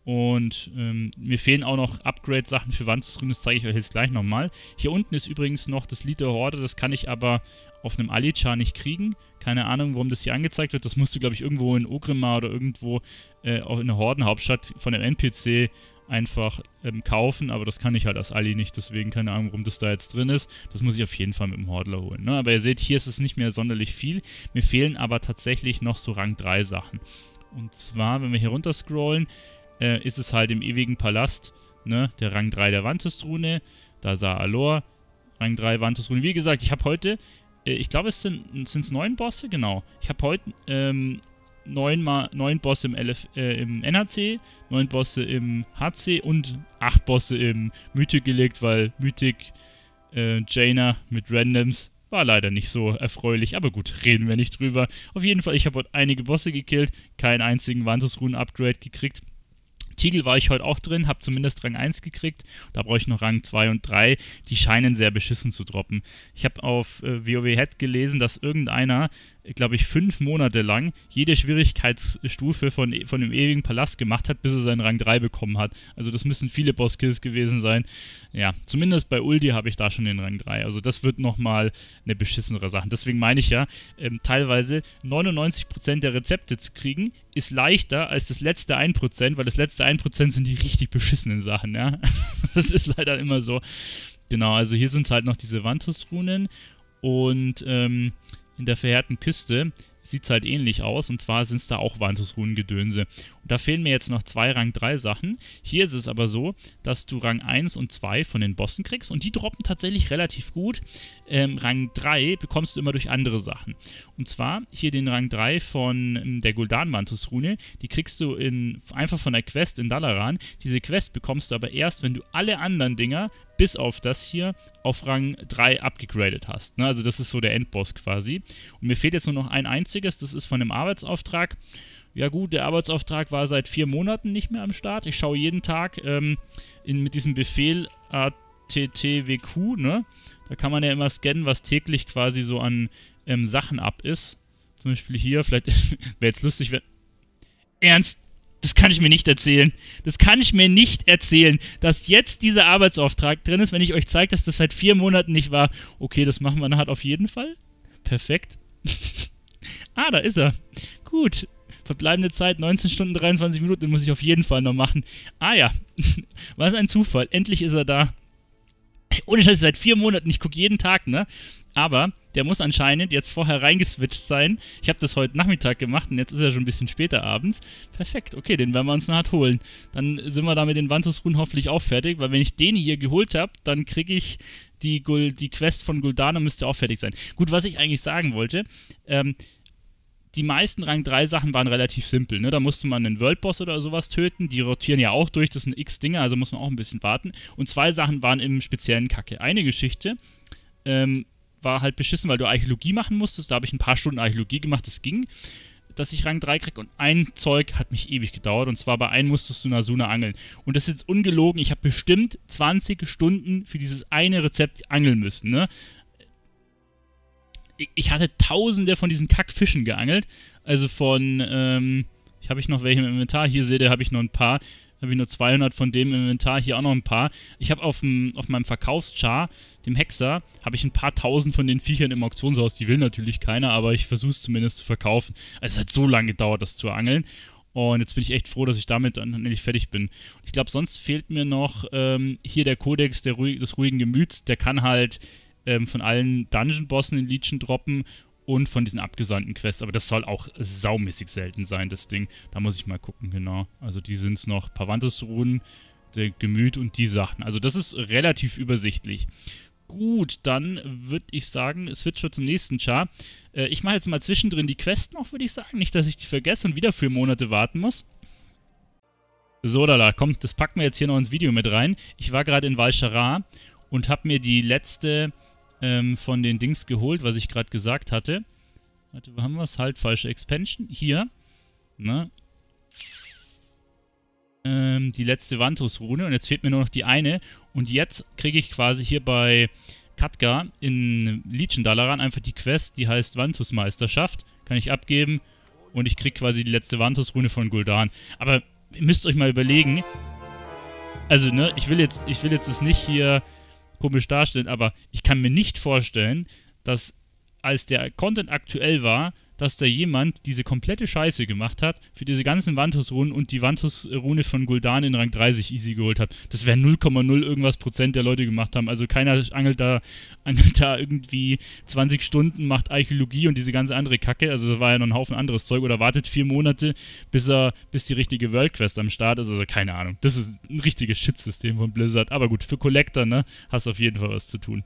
Und ähm, mir fehlen auch noch Upgrade-Sachen für Vantusrune, das zeige ich euch jetzt gleich nochmal. Hier unten ist übrigens noch das Lied der Horde, das kann ich aber auf einem Alichar nicht kriegen. Keine Ahnung, warum das hier angezeigt wird. Das musst du, glaube ich, irgendwo in Orgrimmar oder irgendwo äh, auch in der Hordenhauptstadt von dem N P C einfach ähm, kaufen, aber das kann ich halt als Ali nicht, deswegen keine Ahnung, warum das da jetzt drin ist. Das muss ich auf jeden Fall mit dem Hordler holen. Ne? Aber ihr seht, hier ist es nicht mehr sonderlich viel. Mir fehlen aber tatsächlich noch so Rang drei Sachen. Und zwar, wenn wir hier runter scrollen, äh, ist es halt im ewigen Palast, ne, der Rang drei der Vantustrune, Dazar Alor, Rang drei Vantustrune. Wie gesagt, ich habe heute, äh, ich glaube es sind es neun Bosse, genau. Ich habe heute ähm, neun, mal, neun Bosse im, L F, äh, im N H C, neun Bosse im H C und acht Bosse im Mythic gelegt, weil Mythic äh, Jaina mit Randoms war leider nicht so erfreulich, aber gut, reden wir nicht drüber. Auf jeden Fall, ich habe heute einige Bosse gekillt, keinen einzigen Vantusrunen-Upgrade gekriegt. Tigel war ich heute auch drin, habe zumindest Rang eins gekriegt. Da brauche ich noch Rang zwei und drei. Die scheinen sehr beschissen zu droppen. Ich habe auf äh, WoW-Head gelesen, dass irgendeiner, glaube ich, fünf Monate lang jede Schwierigkeitsstufe von, von dem ewigen Palast gemacht hat, bis er seinen Rang drei bekommen hat. Also das müssen viele Bosskills gewesen sein. Ja, zumindest bei Ulti habe ich da schon den Rang drei. Also das wird nochmal eine beschissenere Sache. Deswegen meine ich ja, ähm, teilweise neunundneunzig Prozent der Rezepte zu kriegen, ist leichter als das letzte ein Prozent, weil das letzte ein Prozent sind die richtig beschissenen Sachen, ja. Das ist leider immer so. Genau, also hier sind es halt noch diese Vantusrunen und ähm, in der verheerten Küste sieht es halt ähnlich aus, und zwar sind es da auch Vantusrunen-Gedönse. Und da fehlen mir jetzt noch zwei Rang drei Sachen. Hier ist es aber so, dass du Rang eins und zwei von den Bossen kriegst, und die droppen tatsächlich relativ gut. Ähm, Rang drei bekommst du immer durch andere Sachen. Und zwar hier den Rang drei von ähm, der Gul'dan-Vantusrune, die kriegst du in, einfach von der Quest in Dalaran. Diese Quest bekommst du aber erst, wenn du alle anderen Dinger, bis auf das hier, auf Rang drei abgegradet hast. Ne? Also das ist so der Endboss quasi. Und mir fehlt jetzt nur noch ein einziges, das ist von dem Arbeitsauftrag. Ja gut, der Arbeitsauftrag war seit vier Monaten nicht mehr am Start. Ich schaue jeden Tag ähm, in, mit diesem Befehl A T T W Q, ne? Da kann man ja immer scannen, was täglich quasi so an ähm, Sachen ab ist. Zum Beispiel hier, vielleicht wäre jetzt lustig, wenn... Ernst? Das kann ich mir nicht erzählen. Das kann ich mir nicht erzählen, dass jetzt dieser Arbeitsauftrag drin ist, wenn ich euch zeige, dass das seit vier Monaten nicht war. Okay, das machen wir nachher auf jeden Fall. Perfekt. Ah, da ist er. Gut. Verbleibende Zeit neunzehn Stunden dreiundzwanzig Minuten, den muss ich auf jeden Fall noch machen. Ah ja, was ein Zufall. Endlich ist er da. Ohne Scheiße, seit vier Monaten. Ich gucke jeden Tag, ne? Aber der muss anscheinend jetzt vorher reingeswitcht sein. Ich habe das heute Nachmittag gemacht und jetzt ist er schon ein bisschen später abends. Perfekt, okay, den werden wir uns nachher holen. Dann sind wir da mit den Vantusrunen hoffentlich auch fertig, weil wenn ich den hier geholt habe, dann kriege ich die, Gul die Quest von Gul'dan und müsste auch fertig sein. Gut, was ich eigentlich sagen wollte, ähm, die meisten Rang drei Sachen waren relativ simpel, ne? Da musste man einen World-Boss oder sowas töten, die rotieren ja auch durch, das sind X-Dinge, also muss man auch ein bisschen warten. Und zwei Sachen waren im speziellen Kacke. Eine Geschichte ähm, war halt beschissen, weil du Archäologie machen musstest, da habe ich ein paar Stunden Archäologie gemacht, das ging, dass ich Rang drei kriege, und ein Zeug hat mich ewig gedauert, und zwar bei einem musstest du Nasuna angeln. Und das ist jetzt ungelogen, ich habe bestimmt zwanzig Stunden für dieses eine Rezept angeln müssen, ne? Ich hatte tausende von diesen Kackfischen geangelt, also von, ähm, ich habe ich noch welche im Inventar, hier seht ihr, habe ich noch ein paar, habe ich nur zweihundert von dem im Inventar, hier auch noch ein paar. Ich habe auf, auf meinem Verkaufschar, dem Hexer, habe ich ein paar tausend von den Viechern im Auktionshaus, die will natürlich keiner, aber ich versuche es zumindest zu verkaufen. Also es hat so lange gedauert, das zu angeln. Und jetzt bin ich echt froh, dass ich damit dann endlich fertig bin. Ich glaube, sonst fehlt mir noch ähm, hier der Kodex der Ruhi des ruhigen Gemüts, der kann halt von allen Dungeon-Bossen in Legion droppen und von diesen abgesandten Quests, aber das soll auch saumäßig selten sein, das Ding. Da muss ich mal gucken, genau. Also die sind es noch, Pavantus-Runen, der Gemüt und die Sachen. Also das ist relativ übersichtlich. Gut, dann würde ich sagen, switchen wir zum nächsten Char. Äh, ich mache jetzt mal zwischendrin die Quest noch, würde ich sagen. Nicht, dass ich die vergesse und wieder vier Monate warten muss. So, da, kommt, das packen wir jetzt hier noch ins Video mit rein. Ich war gerade in Val'sharah und habe mir die letzte Ähm, von den Dings geholt, was ich gerade gesagt hatte. Warte, wo haben wir es? Halt, falsche Expansion. Hier. Ne? Ähm, die letzte Vantrus-Rune. Und jetzt fehlt mir nur noch die eine. Und jetzt kriege ich quasi hier bei Khadgar in Legion Dalaran einfach die Quest, die heißt Vantrus-Meisterschaft. Kann ich abgeben. Und ich kriege quasi die letzte Vantrus-Rune von Gul'dan. Aber ihr müsst euch mal überlegen. Also, ne, ich will jetzt, ich will jetzt es nicht hier komisch darstellen, aber ich kann mir nicht vorstellen, dass als der Content aktuell war, dass da jemand diese komplette Scheiße gemacht hat, für diese ganzen Vantrus-Runen und die Vantrus-Rune von Gul'dan in Rang drei sich easy geholt hat. Das wäre null Komma null irgendwas Prozent der Leute gemacht haben. Also keiner angelt da, angelt da irgendwie zwanzig Stunden, macht Archäologie und diese ganze andere Kacke. Also da war ja noch ein Haufen anderes Zeug oder wartet vier Monate, bis er, bis die richtige World Quest am Start ist. Also keine Ahnung. Das ist ein richtiges Shitsystem von Blizzard. Aber gut, für Collector, ne, hast du auf jeden Fall was zu tun.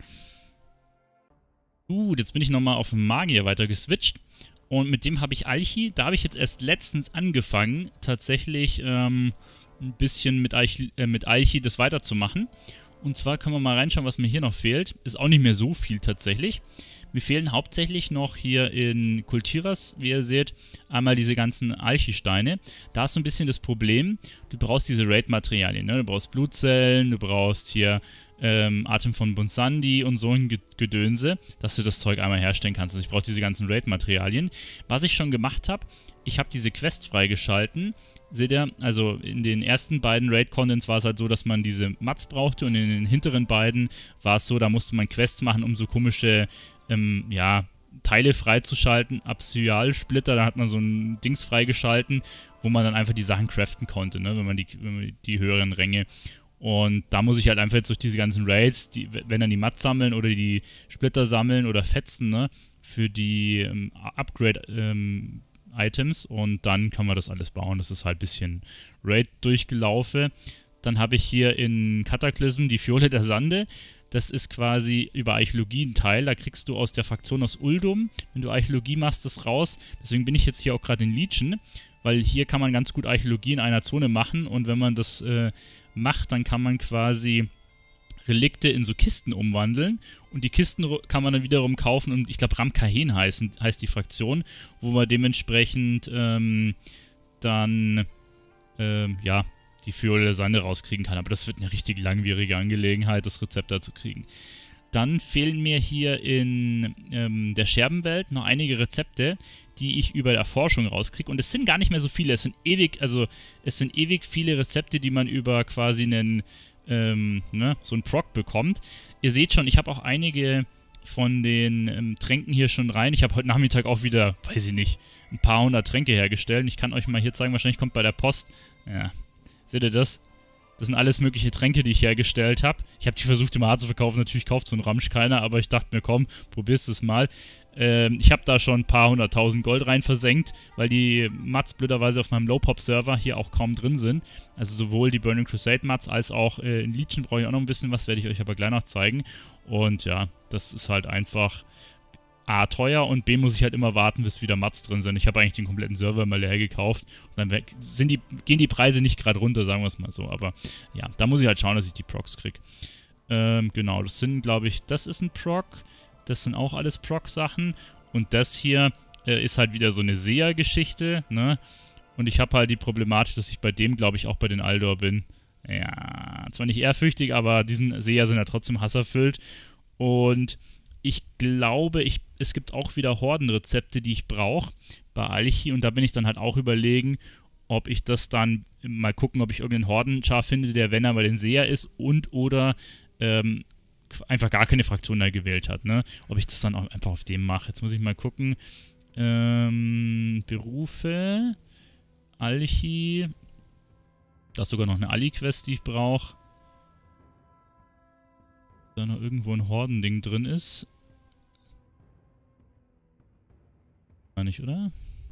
Gut, jetzt bin ich nochmal auf den Magier weiter geswitcht. Und mit dem habe ich Alchi, da habe ich jetzt erst letztens angefangen, tatsächlich ähm, ein bisschen mit Alchi, äh, mit Alchi das weiterzumachen. Und zwar können wir mal reinschauen, was mir hier noch fehlt. Ist auch nicht mehr so viel tatsächlich. Mir fehlen hauptsächlich noch hier in Kul Tiras, wie ihr seht, einmal diese ganzen Alchi-Steine. Da ist so ein bisschen das Problem, du brauchst diese Raid-Materialien, ne? Du brauchst Blutzellen, du brauchst hier ähm, Atem von Bonsandi und so ein Gedönse, dass du das Zeug einmal herstellen kannst. Also ich brauche diese ganzen Raid-Materialien. Was ich schon gemacht habe, ich habe diese Quests freigeschalten. Seht ihr, also in den ersten beiden Raid-Contents war es halt so, dass man diese Mats brauchte und in den hinteren beiden war es so, da musste man Quests machen, um so komische, ähm, ja, Teile freizuschalten. Axial-Splitter, da hat man so ein Dings freigeschalten, wo man dann einfach die Sachen craften konnte, ne, wenn man die, wenn man die höheren Ränge. Und da muss ich halt einfach jetzt durch diese ganzen Raids, die, wenn dann die Mats sammeln oder die Splitter sammeln oder fetzen, ne, für die ähm, Upgrade, ähm, Items, und dann kann man das alles bauen. Das ist halt ein bisschen Raid durchgelaufen. Dann habe ich hier in Cataclysm die Fiole der Sande. Das ist quasi über Archäologie ein Teil. Da kriegst du aus der Fraktion aus Uldum, wenn du Archäologie machst, das raus. Deswegen bin ich jetzt hier auch gerade in Legion, weil hier kann man ganz gut Archäologie in einer Zone machen, und wenn man das äh, macht, dann kann man quasi Relikte in so Kisten umwandeln, und die Kisten kann man dann wiederum kaufen, und ich glaube Ramkahen heißen, heißt die Fraktion, wo man dementsprechend ähm, dann ähm, ja, die Fiole der Sande rauskriegen kann. Aber das wird eine richtig langwierige Angelegenheit, das Rezept da zu kriegen. Dann fehlen mir hier in ähm, der Scherbenwelt noch einige Rezepte, die ich über Erforschung rauskriege. Und es sind gar nicht mehr so viele. Es sind ewig, also es sind ewig viele Rezepte, die man über quasi einen Ähm, ne, so ein Proc bekommt. Ihr seht schon, ich habe auch einige von den ähm, Tränken hier schon rein. Ich habe heute Nachmittag auch wieder, weiß ich nicht, ein paar hundert Tränke hergestellt. Ich kann euch mal hier zeigen, wahrscheinlich kommt bei der Post. Ja, seht ihr das? Das sind alles mögliche Tränke, die ich hergestellt habe. Ich habe die versucht immer hart zu verkaufen. Natürlich kauft so ein Ramsch keiner, aber ich dachte mir, komm, probierst es mal. Ähm, ich habe da schon ein paar hunderttausend Gold rein versenkt, weil die Mats blöderweise auf meinem Low-Pop-Server hier auch kaum drin sind. Also sowohl die Burning Crusade Mats als auch äh, in Legion brauche ich auch noch ein bisschen was, werde ich euch aber gleich noch zeigen. Und ja, das ist halt einfach A, teuer und B, muss ich halt immer warten, bis wieder Mats drin sind. Ich habe eigentlich den kompletten Server mal leer gekauft und dann weg, sind die, gehen die Preise nicht gerade runter, sagen wir es mal so. Aber ja, da muss ich halt schauen, dass ich die Procs kriege. Ähm, genau, das sind, glaube ich, das ist ein Proc. Das sind auch alles Proc-Sachen. Und das hier äh, ist halt wieder so eine Seher-Geschichte, ne? Und ich habe halt die Problematik, dass ich bei dem, glaube ich, auch bei den Aldor bin. Ja, zwar nicht ehrfürchtig, aber diesen Seher sind ja trotzdem hasserfüllt. Und ich glaube, ich, es gibt auch wieder Hordenrezepte, die ich brauche bei Alchi. Und da bin ich dann halt auch überlegen, ob ich das dann mal gucken, ob ich irgendeinen Hordenchar finde, der, wenn er bei den Seher ist und oder ähm, einfach gar keine Fraktion da gewählt hat, ne? Ob ich das dann auch einfach auf dem mache. Jetzt muss ich mal gucken. Ähm, Berufe, Alchi. Da ist sogar noch eine Ali-Quest, die ich brauche. Da noch irgendwo ein Hordending drin ist. Gar nicht, oder?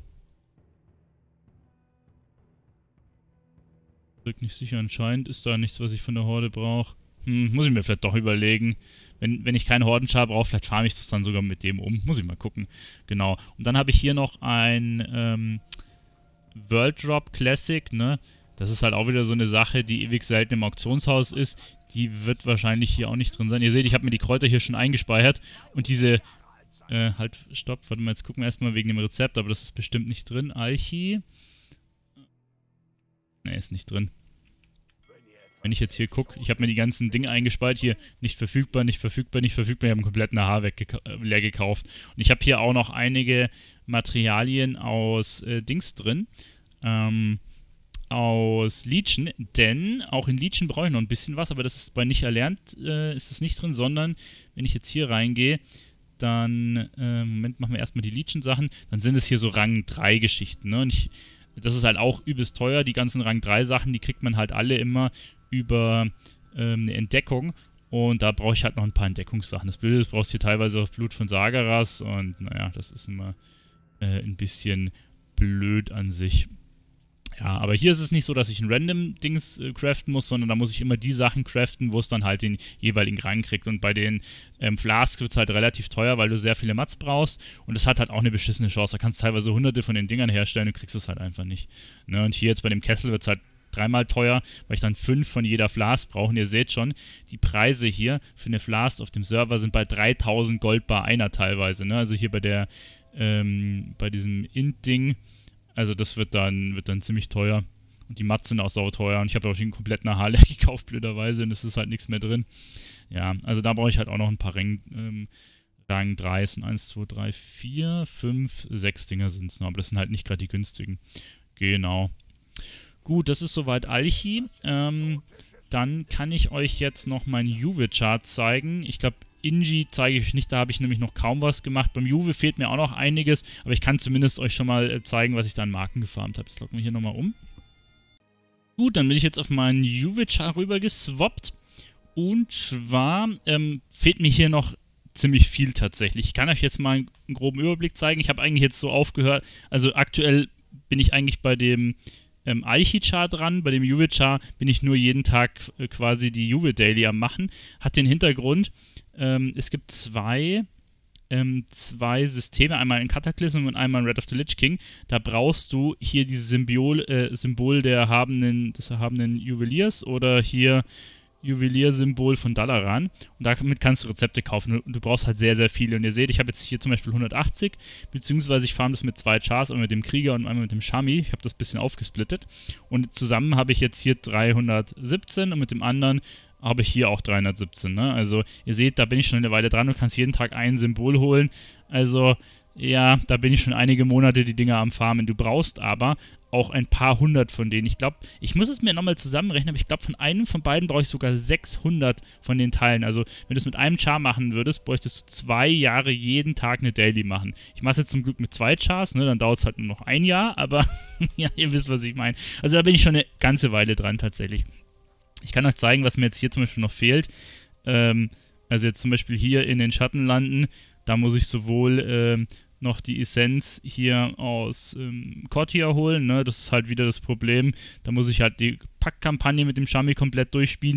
Wirkt nicht sicher. Anscheinend ist da nichts, was ich von der Horde brauche. Hm, muss ich mir vielleicht doch überlegen. Wenn, wenn ich keinen Hordenchar brauche, vielleicht farme ich das dann sogar mit dem um. Muss ich mal gucken. Genau. Und dann habe ich hier noch ein ähm, World Drop Classic, ne? Das ist halt auch wieder so eine Sache, die ewig selten im Auktionshaus ist. Die wird wahrscheinlich hier auch nicht drin sein. Ihr seht, ich habe mir die Kräuter hier schon eingespeichert. Und diese... Äh, halt, stopp. Warte mal, jetzt gucken wir erstmal wegen dem Rezept. Aber das ist bestimmt nicht drin. Alchi. Ne, ist nicht drin. Wenn ich jetzt hier gucke, ich habe mir die ganzen Dinge eingespeichert. Hier, nicht verfügbar, nicht verfügbar, nicht verfügbar. Ich habe einen kompletten A H weg äh, leer gekauft. Und ich habe hier auch noch einige Materialien aus äh, Dings drin. Ähm... aus Legion, denn auch in Legion brauche ich noch ein bisschen was, aber das ist bei nicht erlernt, äh, ist das nicht drin, sondern wenn ich jetzt hier reingehe, dann, äh, Moment, machen wir erstmal die Legion-Sachen, dann sind es hier so Rang drei Geschichten, ne? Und ich, das ist halt auch übelst teuer, die ganzen Rang drei Sachen, die kriegt man halt alle immer über ähm, eine Entdeckung und da brauche ich halt noch ein paar Entdeckungssachen. Das Blöde ist, du brauchst hier teilweise auch Blut von Sagaras und naja, das ist immer äh, ein bisschen blöd an sich. Ja, aber hier ist es nicht so, dass ich ein Random-Dings äh, craften muss, sondern da muss ich immer die Sachen craften, wo es dann halt den jeweiligen Rang kriegt. Und bei den ähm, Flasks wird es halt relativ teuer, weil du sehr viele Mats brauchst. Und es hat halt auch eine beschissene Chance. Da kannst du teilweise hunderte von den Dingern herstellen und kriegst es halt einfach nicht. Ne? Und hier jetzt bei dem Kessel wird es halt dreimal teuer, weil ich dann fünf von jeder Flask brauche. Und ihr seht schon, die Preise hier für eine Flask auf dem Server sind bei dreitausend Gold bei einer teilweise. Ne? Also hier bei der, ähm, bei diesem Int-Ding. Also das wird dann, wird dann ziemlich teuer. Und die Mats sind auch sauteuer. Und ich habe auch den kompletten A H leer gekauft, blöderweise. Und es ist halt nichts mehr drin. Ja, also da brauche ich halt auch noch ein paar Rang, ähm, Rang drei. Es sind eins, zwei, drei, vier, fünf, sechs Dinger sind es noch. Aber das sind halt nicht gerade die günstigen. Genau. Gut, das ist soweit Alchi. Ähm, dann kann ich euch jetzt noch meinen Juve-Chart zeigen. Ich glaube, Inji zeige ich euch nicht, da habe ich nämlich noch kaum was gemacht. Beim Juve fehlt mir auch noch einiges, aber ich kann zumindest euch schon mal zeigen, was ich da an Marken gefarmt habe. Jetzt locken wir hier nochmal um. Gut, dann bin ich jetzt auf meinen Juve-Char rüber geswappt. Und zwar ähm, fehlt mir hier noch ziemlich viel tatsächlich. Ich kann euch jetzt mal einen groben Überblick zeigen. Ich habe eigentlich jetzt so aufgehört, also aktuell bin ich eigentlich bei dem ähm, Alchi-Char dran. Bei dem Juve-Char bin ich nur jeden Tag äh, quasi die Juve-Daily am machen. Hat den Hintergrund, Ähm, es gibt zwei, ähm, zwei Systeme, einmal in Cataclysm und einmal in Red of the Lich King. Da brauchst du hier dieses Symbol, äh, Symbol der erhabenen, des erhabenen Juweliers oder hier Juweliersymbol von Dalaran. Und damit kannst du Rezepte kaufen. Und du brauchst halt sehr, sehr viele. Und ihr seht, ich habe jetzt hier zum Beispiel hundertachtzig, beziehungsweise ich farm das mit zwei Chars, einmal mit dem Krieger und einmal mit dem Shami. Ich habe das ein bisschen aufgesplittet. Und zusammen habe ich jetzt hier dreihundertsiebzehn und mit dem anderen habe ich hier auch dreihundertsiebzehn, ne? Also, ihr seht, da bin ich schon eine Weile dran. Du kannst jeden Tag ein Symbol holen. Also, ja, da bin ich schon einige Monate die Dinger am Farmen. Du brauchst aber auch ein paar hundert von denen. Ich glaube, ich muss es mir nochmal zusammenrechnen, aber ich glaube, von einem von beiden brauche ich sogar sechshundert von den Teilen. Also, wenn du es mit einem Char machen würdest, bräuchtest du zwei Jahre jeden Tag eine Daily machen. Ich mache es jetzt zum Glück mit zwei Chars, ne? Dann dauert es halt nur noch ein Jahr, aber ja, ihr wisst, was ich meine. Also, da bin ich schon eine ganze Weile dran tatsächlich. Ich kann euch zeigen, was mir jetzt hier zum Beispiel noch fehlt. Ähm, also jetzt zum Beispiel hier in den Schattenlanden, da muss ich sowohl ähm, noch die Essenz hier aus ähm, Kortia holen, ne? Das ist halt wieder das Problem. Da muss ich halt die Packkampagne mit dem Shami komplett durchspielen.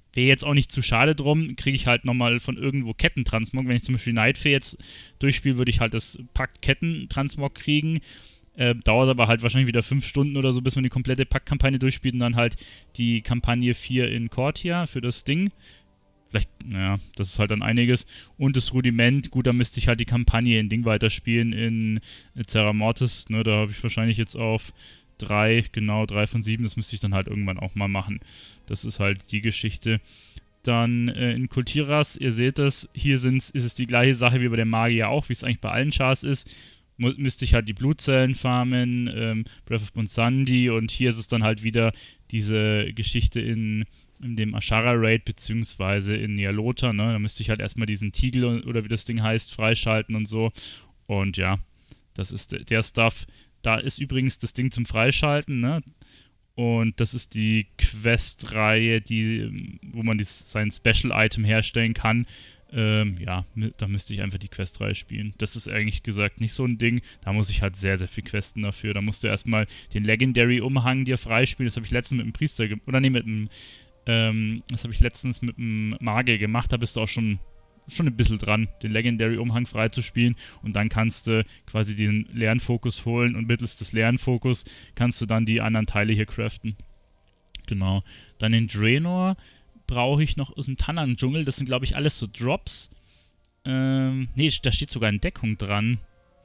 wäre jetzt auch nicht zu schade drum, kriege ich halt nochmal von irgendwo Kettentransmog. Wenn ich zum Beispiel Nightfall jetzt durchspiele, würde ich halt das Pakt Kettentransmog kriegen. Äh, dauert aber halt wahrscheinlich wieder fünf Stunden oder so, bis man die komplette Pakt-Kampagne durchspielt und dann halt die Kampagne vier in Cortia für das Ding. Vielleicht, naja, das ist halt dann einiges. Und das Rudiment, gut, da müsste ich halt die Kampagne in Ding weiterspielen, in Terra Mortis, ne, da habe ich wahrscheinlich jetzt auf drei, genau, drei von sieben, das müsste ich dann halt irgendwann auch mal machen. Das ist halt die Geschichte. Dann äh, in Kultiras, ihr seht das, hier sind's, ist es die gleiche Sache wie bei der Magier auch, wie es eigentlich bei allen Chars ist. Mu müsste ich halt die Blutzellen farmen, ähm, Breath of Bonsandi, und hier ist es dann halt wieder diese Geschichte in in dem Ashara-Raid, beziehungsweise in Nyalota, ne, da müsste ich halt erstmal diesen Tiegel, oder wie das Ding heißt, freischalten und so. Und ja, das ist der Stuff. Da ist übrigens das Ding zum Freischalten, ne, und das ist die Quest-Reihe, die, wo man dies, sein Special-Item herstellen kann. Ähm, ja, da müsste ich einfach die Quest-Reihe spielen. Das ist eigentlich gesagt nicht so ein Ding. Da muss ich halt sehr, sehr viel questen dafür. Da musst du erstmal den Legendary-Umhang dir freispielen. Das habe ich letztens mit dem Priester, oder nee, mit dem Ähm, das habe ich letztens mit dem Magier gemacht, da bist du auch schon, schon ein bisschen dran, den Legendary-Umhang freizuspielen, und dann kannst du quasi den Lernfokus holen und mittels des Lernfokus kannst du dann die anderen Teile hier craften. Genau. Dann in Draenor brauche ich noch aus dem Tannan-Dschungel, das sind glaube ich alles so Drops. Ähm, nee, da steht sogar Entdeckung dran.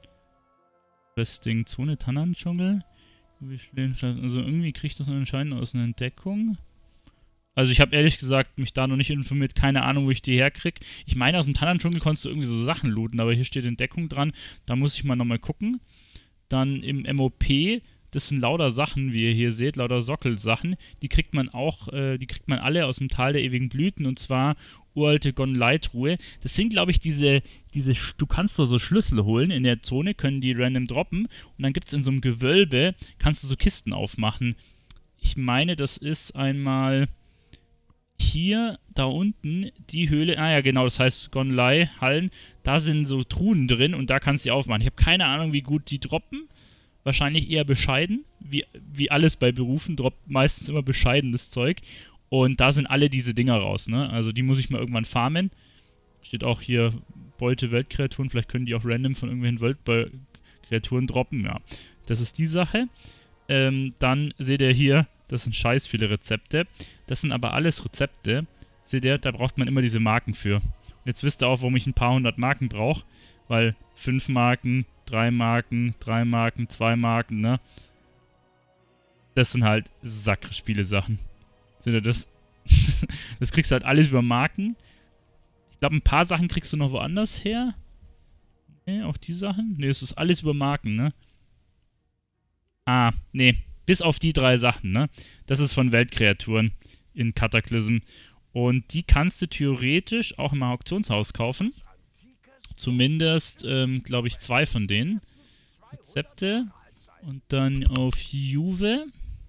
Resting Zone Tannan-Dschungel. Also irgendwie kriege ich das anscheinend aus einer Entdeckung. Also ich habe ehrlich gesagt mich da noch nicht informiert, keine Ahnung, wo ich die herkriege. Ich meine, aus dem Tannan-Dschungel konntest du irgendwie so Sachen looten, aber hier steht Entdeckung dran, da muss ich mal nochmal gucken. Dann im M O P, das sind lauter Sachen, wie ihr hier seht, lauter Sockelsachen, die kriegt man auch, äh, die kriegt man alle aus dem Tal der ewigen Blüten, und zwar uralte Gon-Light-Ruhe. Das sind, glaube ich, diese, diese, du kannst so Schlüssel holen in der Zone, können die random droppen, und dann gibt es in so einem Gewölbe, kannst du so Kisten aufmachen. Ich meine, das ist einmal hier, da unten, die Höhle, ah ja genau, das heißt Gonlai Hallen, da sind so Truhen drin und da kannst du die aufmachen. Ich habe keine Ahnung, wie gut die droppen, wahrscheinlich eher bescheiden, wie, wie alles bei Berufen, droppt meistens immer bescheidenes Zeug, und da sind alle diese Dinger raus, ne, also die muss ich mal irgendwann farmen. Steht auch hier Beute Weltkreaturen, vielleicht können die auch random von irgendwelchen Weltkreaturen droppen, ja, das ist die Sache. Ähm, dann seht ihr hier, das sind scheiß viele Rezepte. Das sind aber alles Rezepte. Seht ihr, da braucht man immer diese Marken für. Und jetzt wisst ihr auch, warum ich ein paar hundert Marken brauche. Weil fünf Marken, drei Marken, drei Marken, zwei Marken, ne? Das sind halt sakrisch viele Sachen. Seht ihr das? Das kriegst du halt alles über Marken. Ich glaube, ein paar Sachen kriegst du noch woanders her. Ne, auch die Sachen? Ne, es ist alles über Marken, ne? Ah, ne. Bis auf die drei Sachen, ne? Das ist von Weltkreaturen in Cataclysm. Und die kannst du theoretisch auch im Auktionshaus kaufen. Zumindest, ähm, glaube ich, zwei von denen. Rezepte. Und dann auf Juve.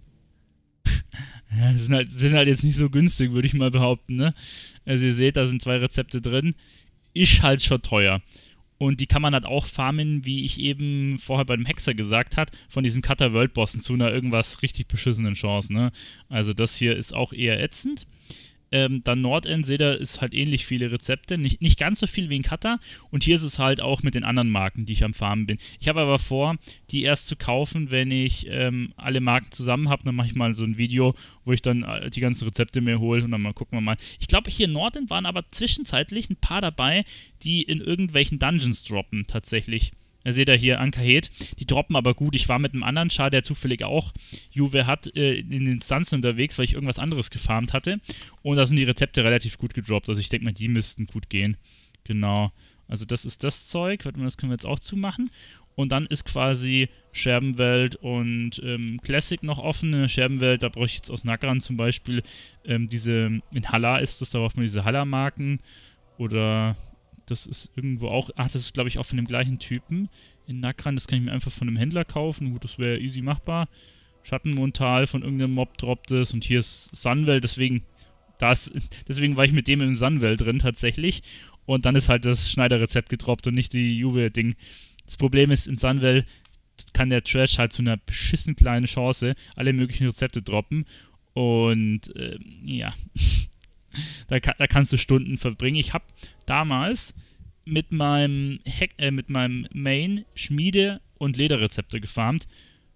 Ja, sind halt, sind halt jetzt nicht so günstig, würde ich mal behaupten, ne? Also ihr seht, da sind zwei Rezepte drin. Ist halt schon teuer. Und die kann man halt auch farmen, wie ich eben vorher bei dem Hexer gesagt habe, von diesem Cutter World Bossen zu einer irgendwas richtig beschissenen Chance, ne? Also das hier ist auch eher ätzend. Ähm, dann Nordend, seht ihr, ist halt ähnlich viele Rezepte. Nicht, nicht ganz so viel wie in Cutter. Und hier ist es halt auch mit den anderen Marken, die ich am Farmen bin. Ich habe aber vor, die erst zu kaufen, wenn ich ähm, alle Marken zusammen habe. Dann mache ich mal so ein Video, wo ich dann äh, die ganzen Rezepte mir hole. Und dann mal gucken wir mal. Ich glaube, hier in Nordend waren aber zwischenzeitlich ein paar dabei, die in irgendwelchen Dungeons droppen, tatsächlich. Da seht ihr hier Ankahet. Die droppen aber gut. Ich war mit einem anderen Char, der zufällig auch Juve hat, äh, in den Instanzen unterwegs, weil ich irgendwas anderes gefarmt hatte. Und da sind die Rezepte relativ gut gedroppt. Also ich denke mal, die müssten gut gehen. Genau. Also das ist das Zeug. Warte mal, das können wir jetzt auch zumachen. Und dann ist quasi Scherbenwelt und ähm, Classic noch offen. Scherbenwelt, da brauche ich jetzt aus Nagran zum Beispiel ähm, diese, in Halla ist das, da braucht man diese Halla-Marken. Oder das ist irgendwo auch, ach, das ist glaube ich auch von dem gleichen Typen in Nagran. Das kann ich mir einfach von einem Händler kaufen. Gut, das wäre easy machbar. Schattenmontal von irgendeinem Mob droppt es. Und hier ist Sunwell, deswegen, da ist, deswegen war ich mit dem im Sunwell drin tatsächlich. Und dann ist halt das Schneiderrezept gedroppt und nicht die Juve-Ding. Das Problem ist, in Sunwell kann der Trash halt zu einer beschissen kleinen Chance alle möglichen Rezepte droppen. Und, äh, ja. da, kann, da kannst du Stunden verbringen. Ich habe damals mit meinem, Hack, äh, mit meinem Main Schmiede- und Lederrezepte gefarmt.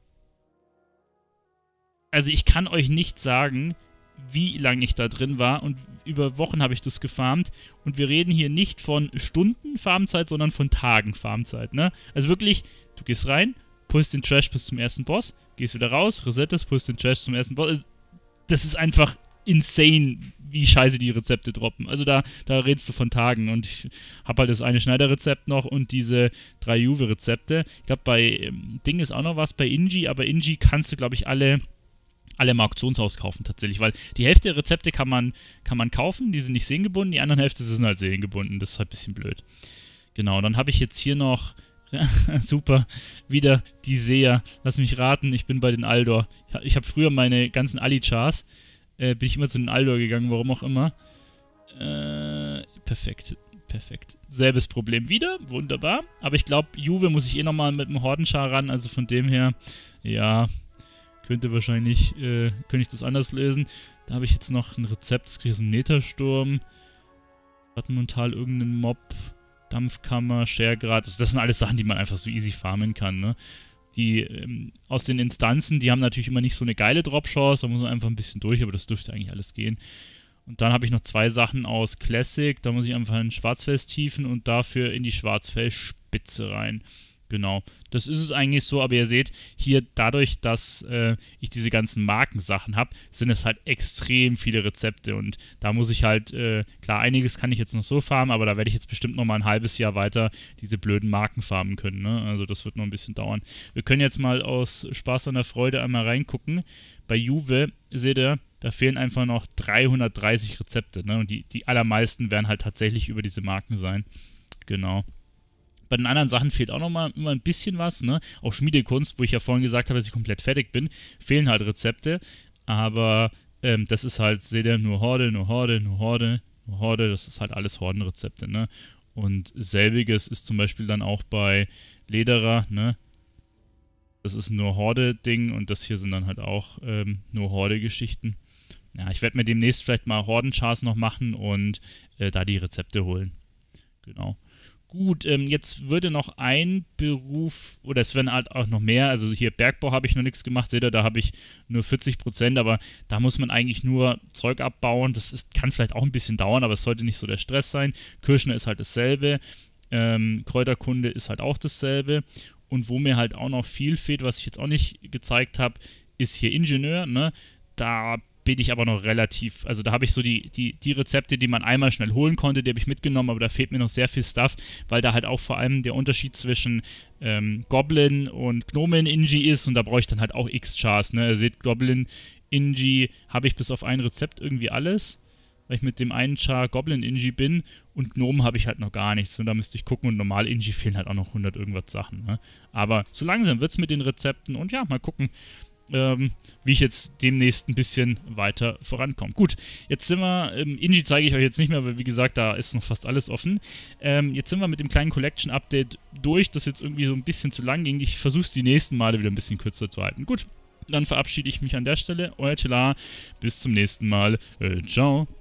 Also ich kann euch nicht sagen, wie lange ich da drin war, und über Wochen habe ich das gefarmt, und wir reden hier nicht von Stunden Farmzeit, sondern von Tagen Farmzeit, ne? Also wirklich, du gehst rein, pulst den Trash bis zum ersten Boss, gehst wieder raus, resettest, pulst den Trash zum ersten Boss. Das ist einfach insane, wie scheiße die Rezepte droppen. Also da, da redest du von Tagen, und ich habe halt das eine Schneiderrezept noch und diese drei Juve-Rezepte. Ich glaube, bei ähm, Ding ist auch noch was, bei Inji, aber Inji kannst du, glaube ich, alle alle im Auktionshaus kaufen tatsächlich, weil die Hälfte der Rezepte kann man, kann man kaufen, die sind nicht seriengebunden, die anderen Hälfte sind halt seriengebunden, das ist halt ein bisschen blöd. Genau, dann habe ich jetzt hier noch, super, wieder die Seher, lass mich raten, ich bin bei den Aldor. Ich habe früher meine ganzen Ali-Chars, äh, bin ich immer zu den Aldor gegangen, warum auch immer. Äh, perfekt, perfekt. Selbes Problem wieder, wunderbar, aber ich glaube, Juve muss ich eh nochmal mit dem Hordenchar ran, also von dem her, ja, könnte wahrscheinlich, äh, könnte ich das anders lösen. Da habe ich jetzt noch ein Rezept, das kriege ich aus dem Nethersturm. Schattenmontal, irgendeinen Mob, Dampfkammer, Sharegrad. Also das sind alles Sachen, die man einfach so easy farmen kann, ne? Die ähm, aus den Instanzen, die haben natürlich immer nicht so eine geile Drop-Chance, da muss man einfach ein bisschen durch, aber das dürfte eigentlich alles gehen. Und dann habe ich noch zwei Sachen aus Classic, da muss ich einfach in Schwarzfels tiefen und dafür in die Schwarzfels-Spitze rein. Genau, das ist es eigentlich so, aber ihr seht, hier dadurch, dass äh, ich diese ganzen Markensachen habe, sind es halt extrem viele Rezepte, und da muss ich halt, äh, klar, einiges kann ich jetzt noch so farmen, aber da werde ich jetzt bestimmt noch mal ein halbes Jahr weiter diese blöden Marken farmen können, ne? Also das wird noch ein bisschen dauern. Wir können jetzt mal aus Spaß an der Freude einmal reingucken. Bei Juve, seht ihr, da fehlen einfach noch dreihundertdreißig Rezepte, ne? Und die, die allermeisten werden halt tatsächlich über diese Marken sein. Genau. Bei den anderen Sachen fehlt auch noch mal immer ein bisschen was, ne? Auch Schmiedekunst, wo ich ja vorhin gesagt habe, dass ich komplett fertig bin, fehlen halt Rezepte, aber ähm, das ist halt, seht ihr, nur Horde, nur Horde, nur Horde, nur Horde, das ist halt alles Hordenrezepte, ne? Und selbiges ist zum Beispiel dann auch bei Lederer, ne? Das ist nur Horde-Ding, und das hier sind dann halt auch ähm, nur Horde-Geschichten. Ja, ich werde mir demnächst vielleicht mal Hordenchars noch machen und äh, da die Rezepte holen. Genau. Gut, ähm, jetzt würde noch ein Beruf, oder es werden halt auch noch mehr, also hier Bergbau habe ich noch nichts gemacht, seht ihr, da habe ich nur vierzig Prozent, aber da muss man eigentlich nur Zeug abbauen, das ist, kann vielleicht auch ein bisschen dauern, aber es sollte nicht so der Stress sein. Kirschner ist halt dasselbe, ähm, Kräuterkunde ist halt auch dasselbe, und wo mir halt auch noch viel fehlt, was ich jetzt auch nicht gezeigt habe, ist hier Ingenieur, ne, da bin ich aber noch relativ, also da habe ich so die, die, die Rezepte, die man einmal schnell holen konnte, die habe ich mitgenommen, aber da fehlt mir noch sehr viel Stuff, weil da halt auch vor allem der Unterschied zwischen ähm, Goblin und Gnomen-Inji ist, und da brauche ich dann halt auch X-Chars, ne, ihr seht, Goblin-Inji habe ich bis auf ein Rezept irgendwie alles, weil ich mit dem einen Char Goblin-Inji bin, und Gnomen habe ich halt noch gar nichts, und da müsste ich gucken, und normal Inji fehlen halt auch noch hundert irgendwas Sachen, ne, aber so langsam wird es mit den Rezepten, und ja, mal gucken, Ähm, wie ich jetzt demnächst ein bisschen weiter vorankomme. Gut, jetzt sind wir, ähm, Inji zeige ich euch jetzt nicht mehr, weil wie gesagt, da ist noch fast alles offen. Ähm, jetzt sind wir mit dem kleinen Collection-Update durch, das jetzt irgendwie so ein bisschen zu lang ging. Ich versuche es die nächsten Male wieder ein bisschen kürzer zu halten. Gut, dann verabschiede ich mich an der Stelle. Euer Telar, bis zum nächsten Mal. Äh, ciao.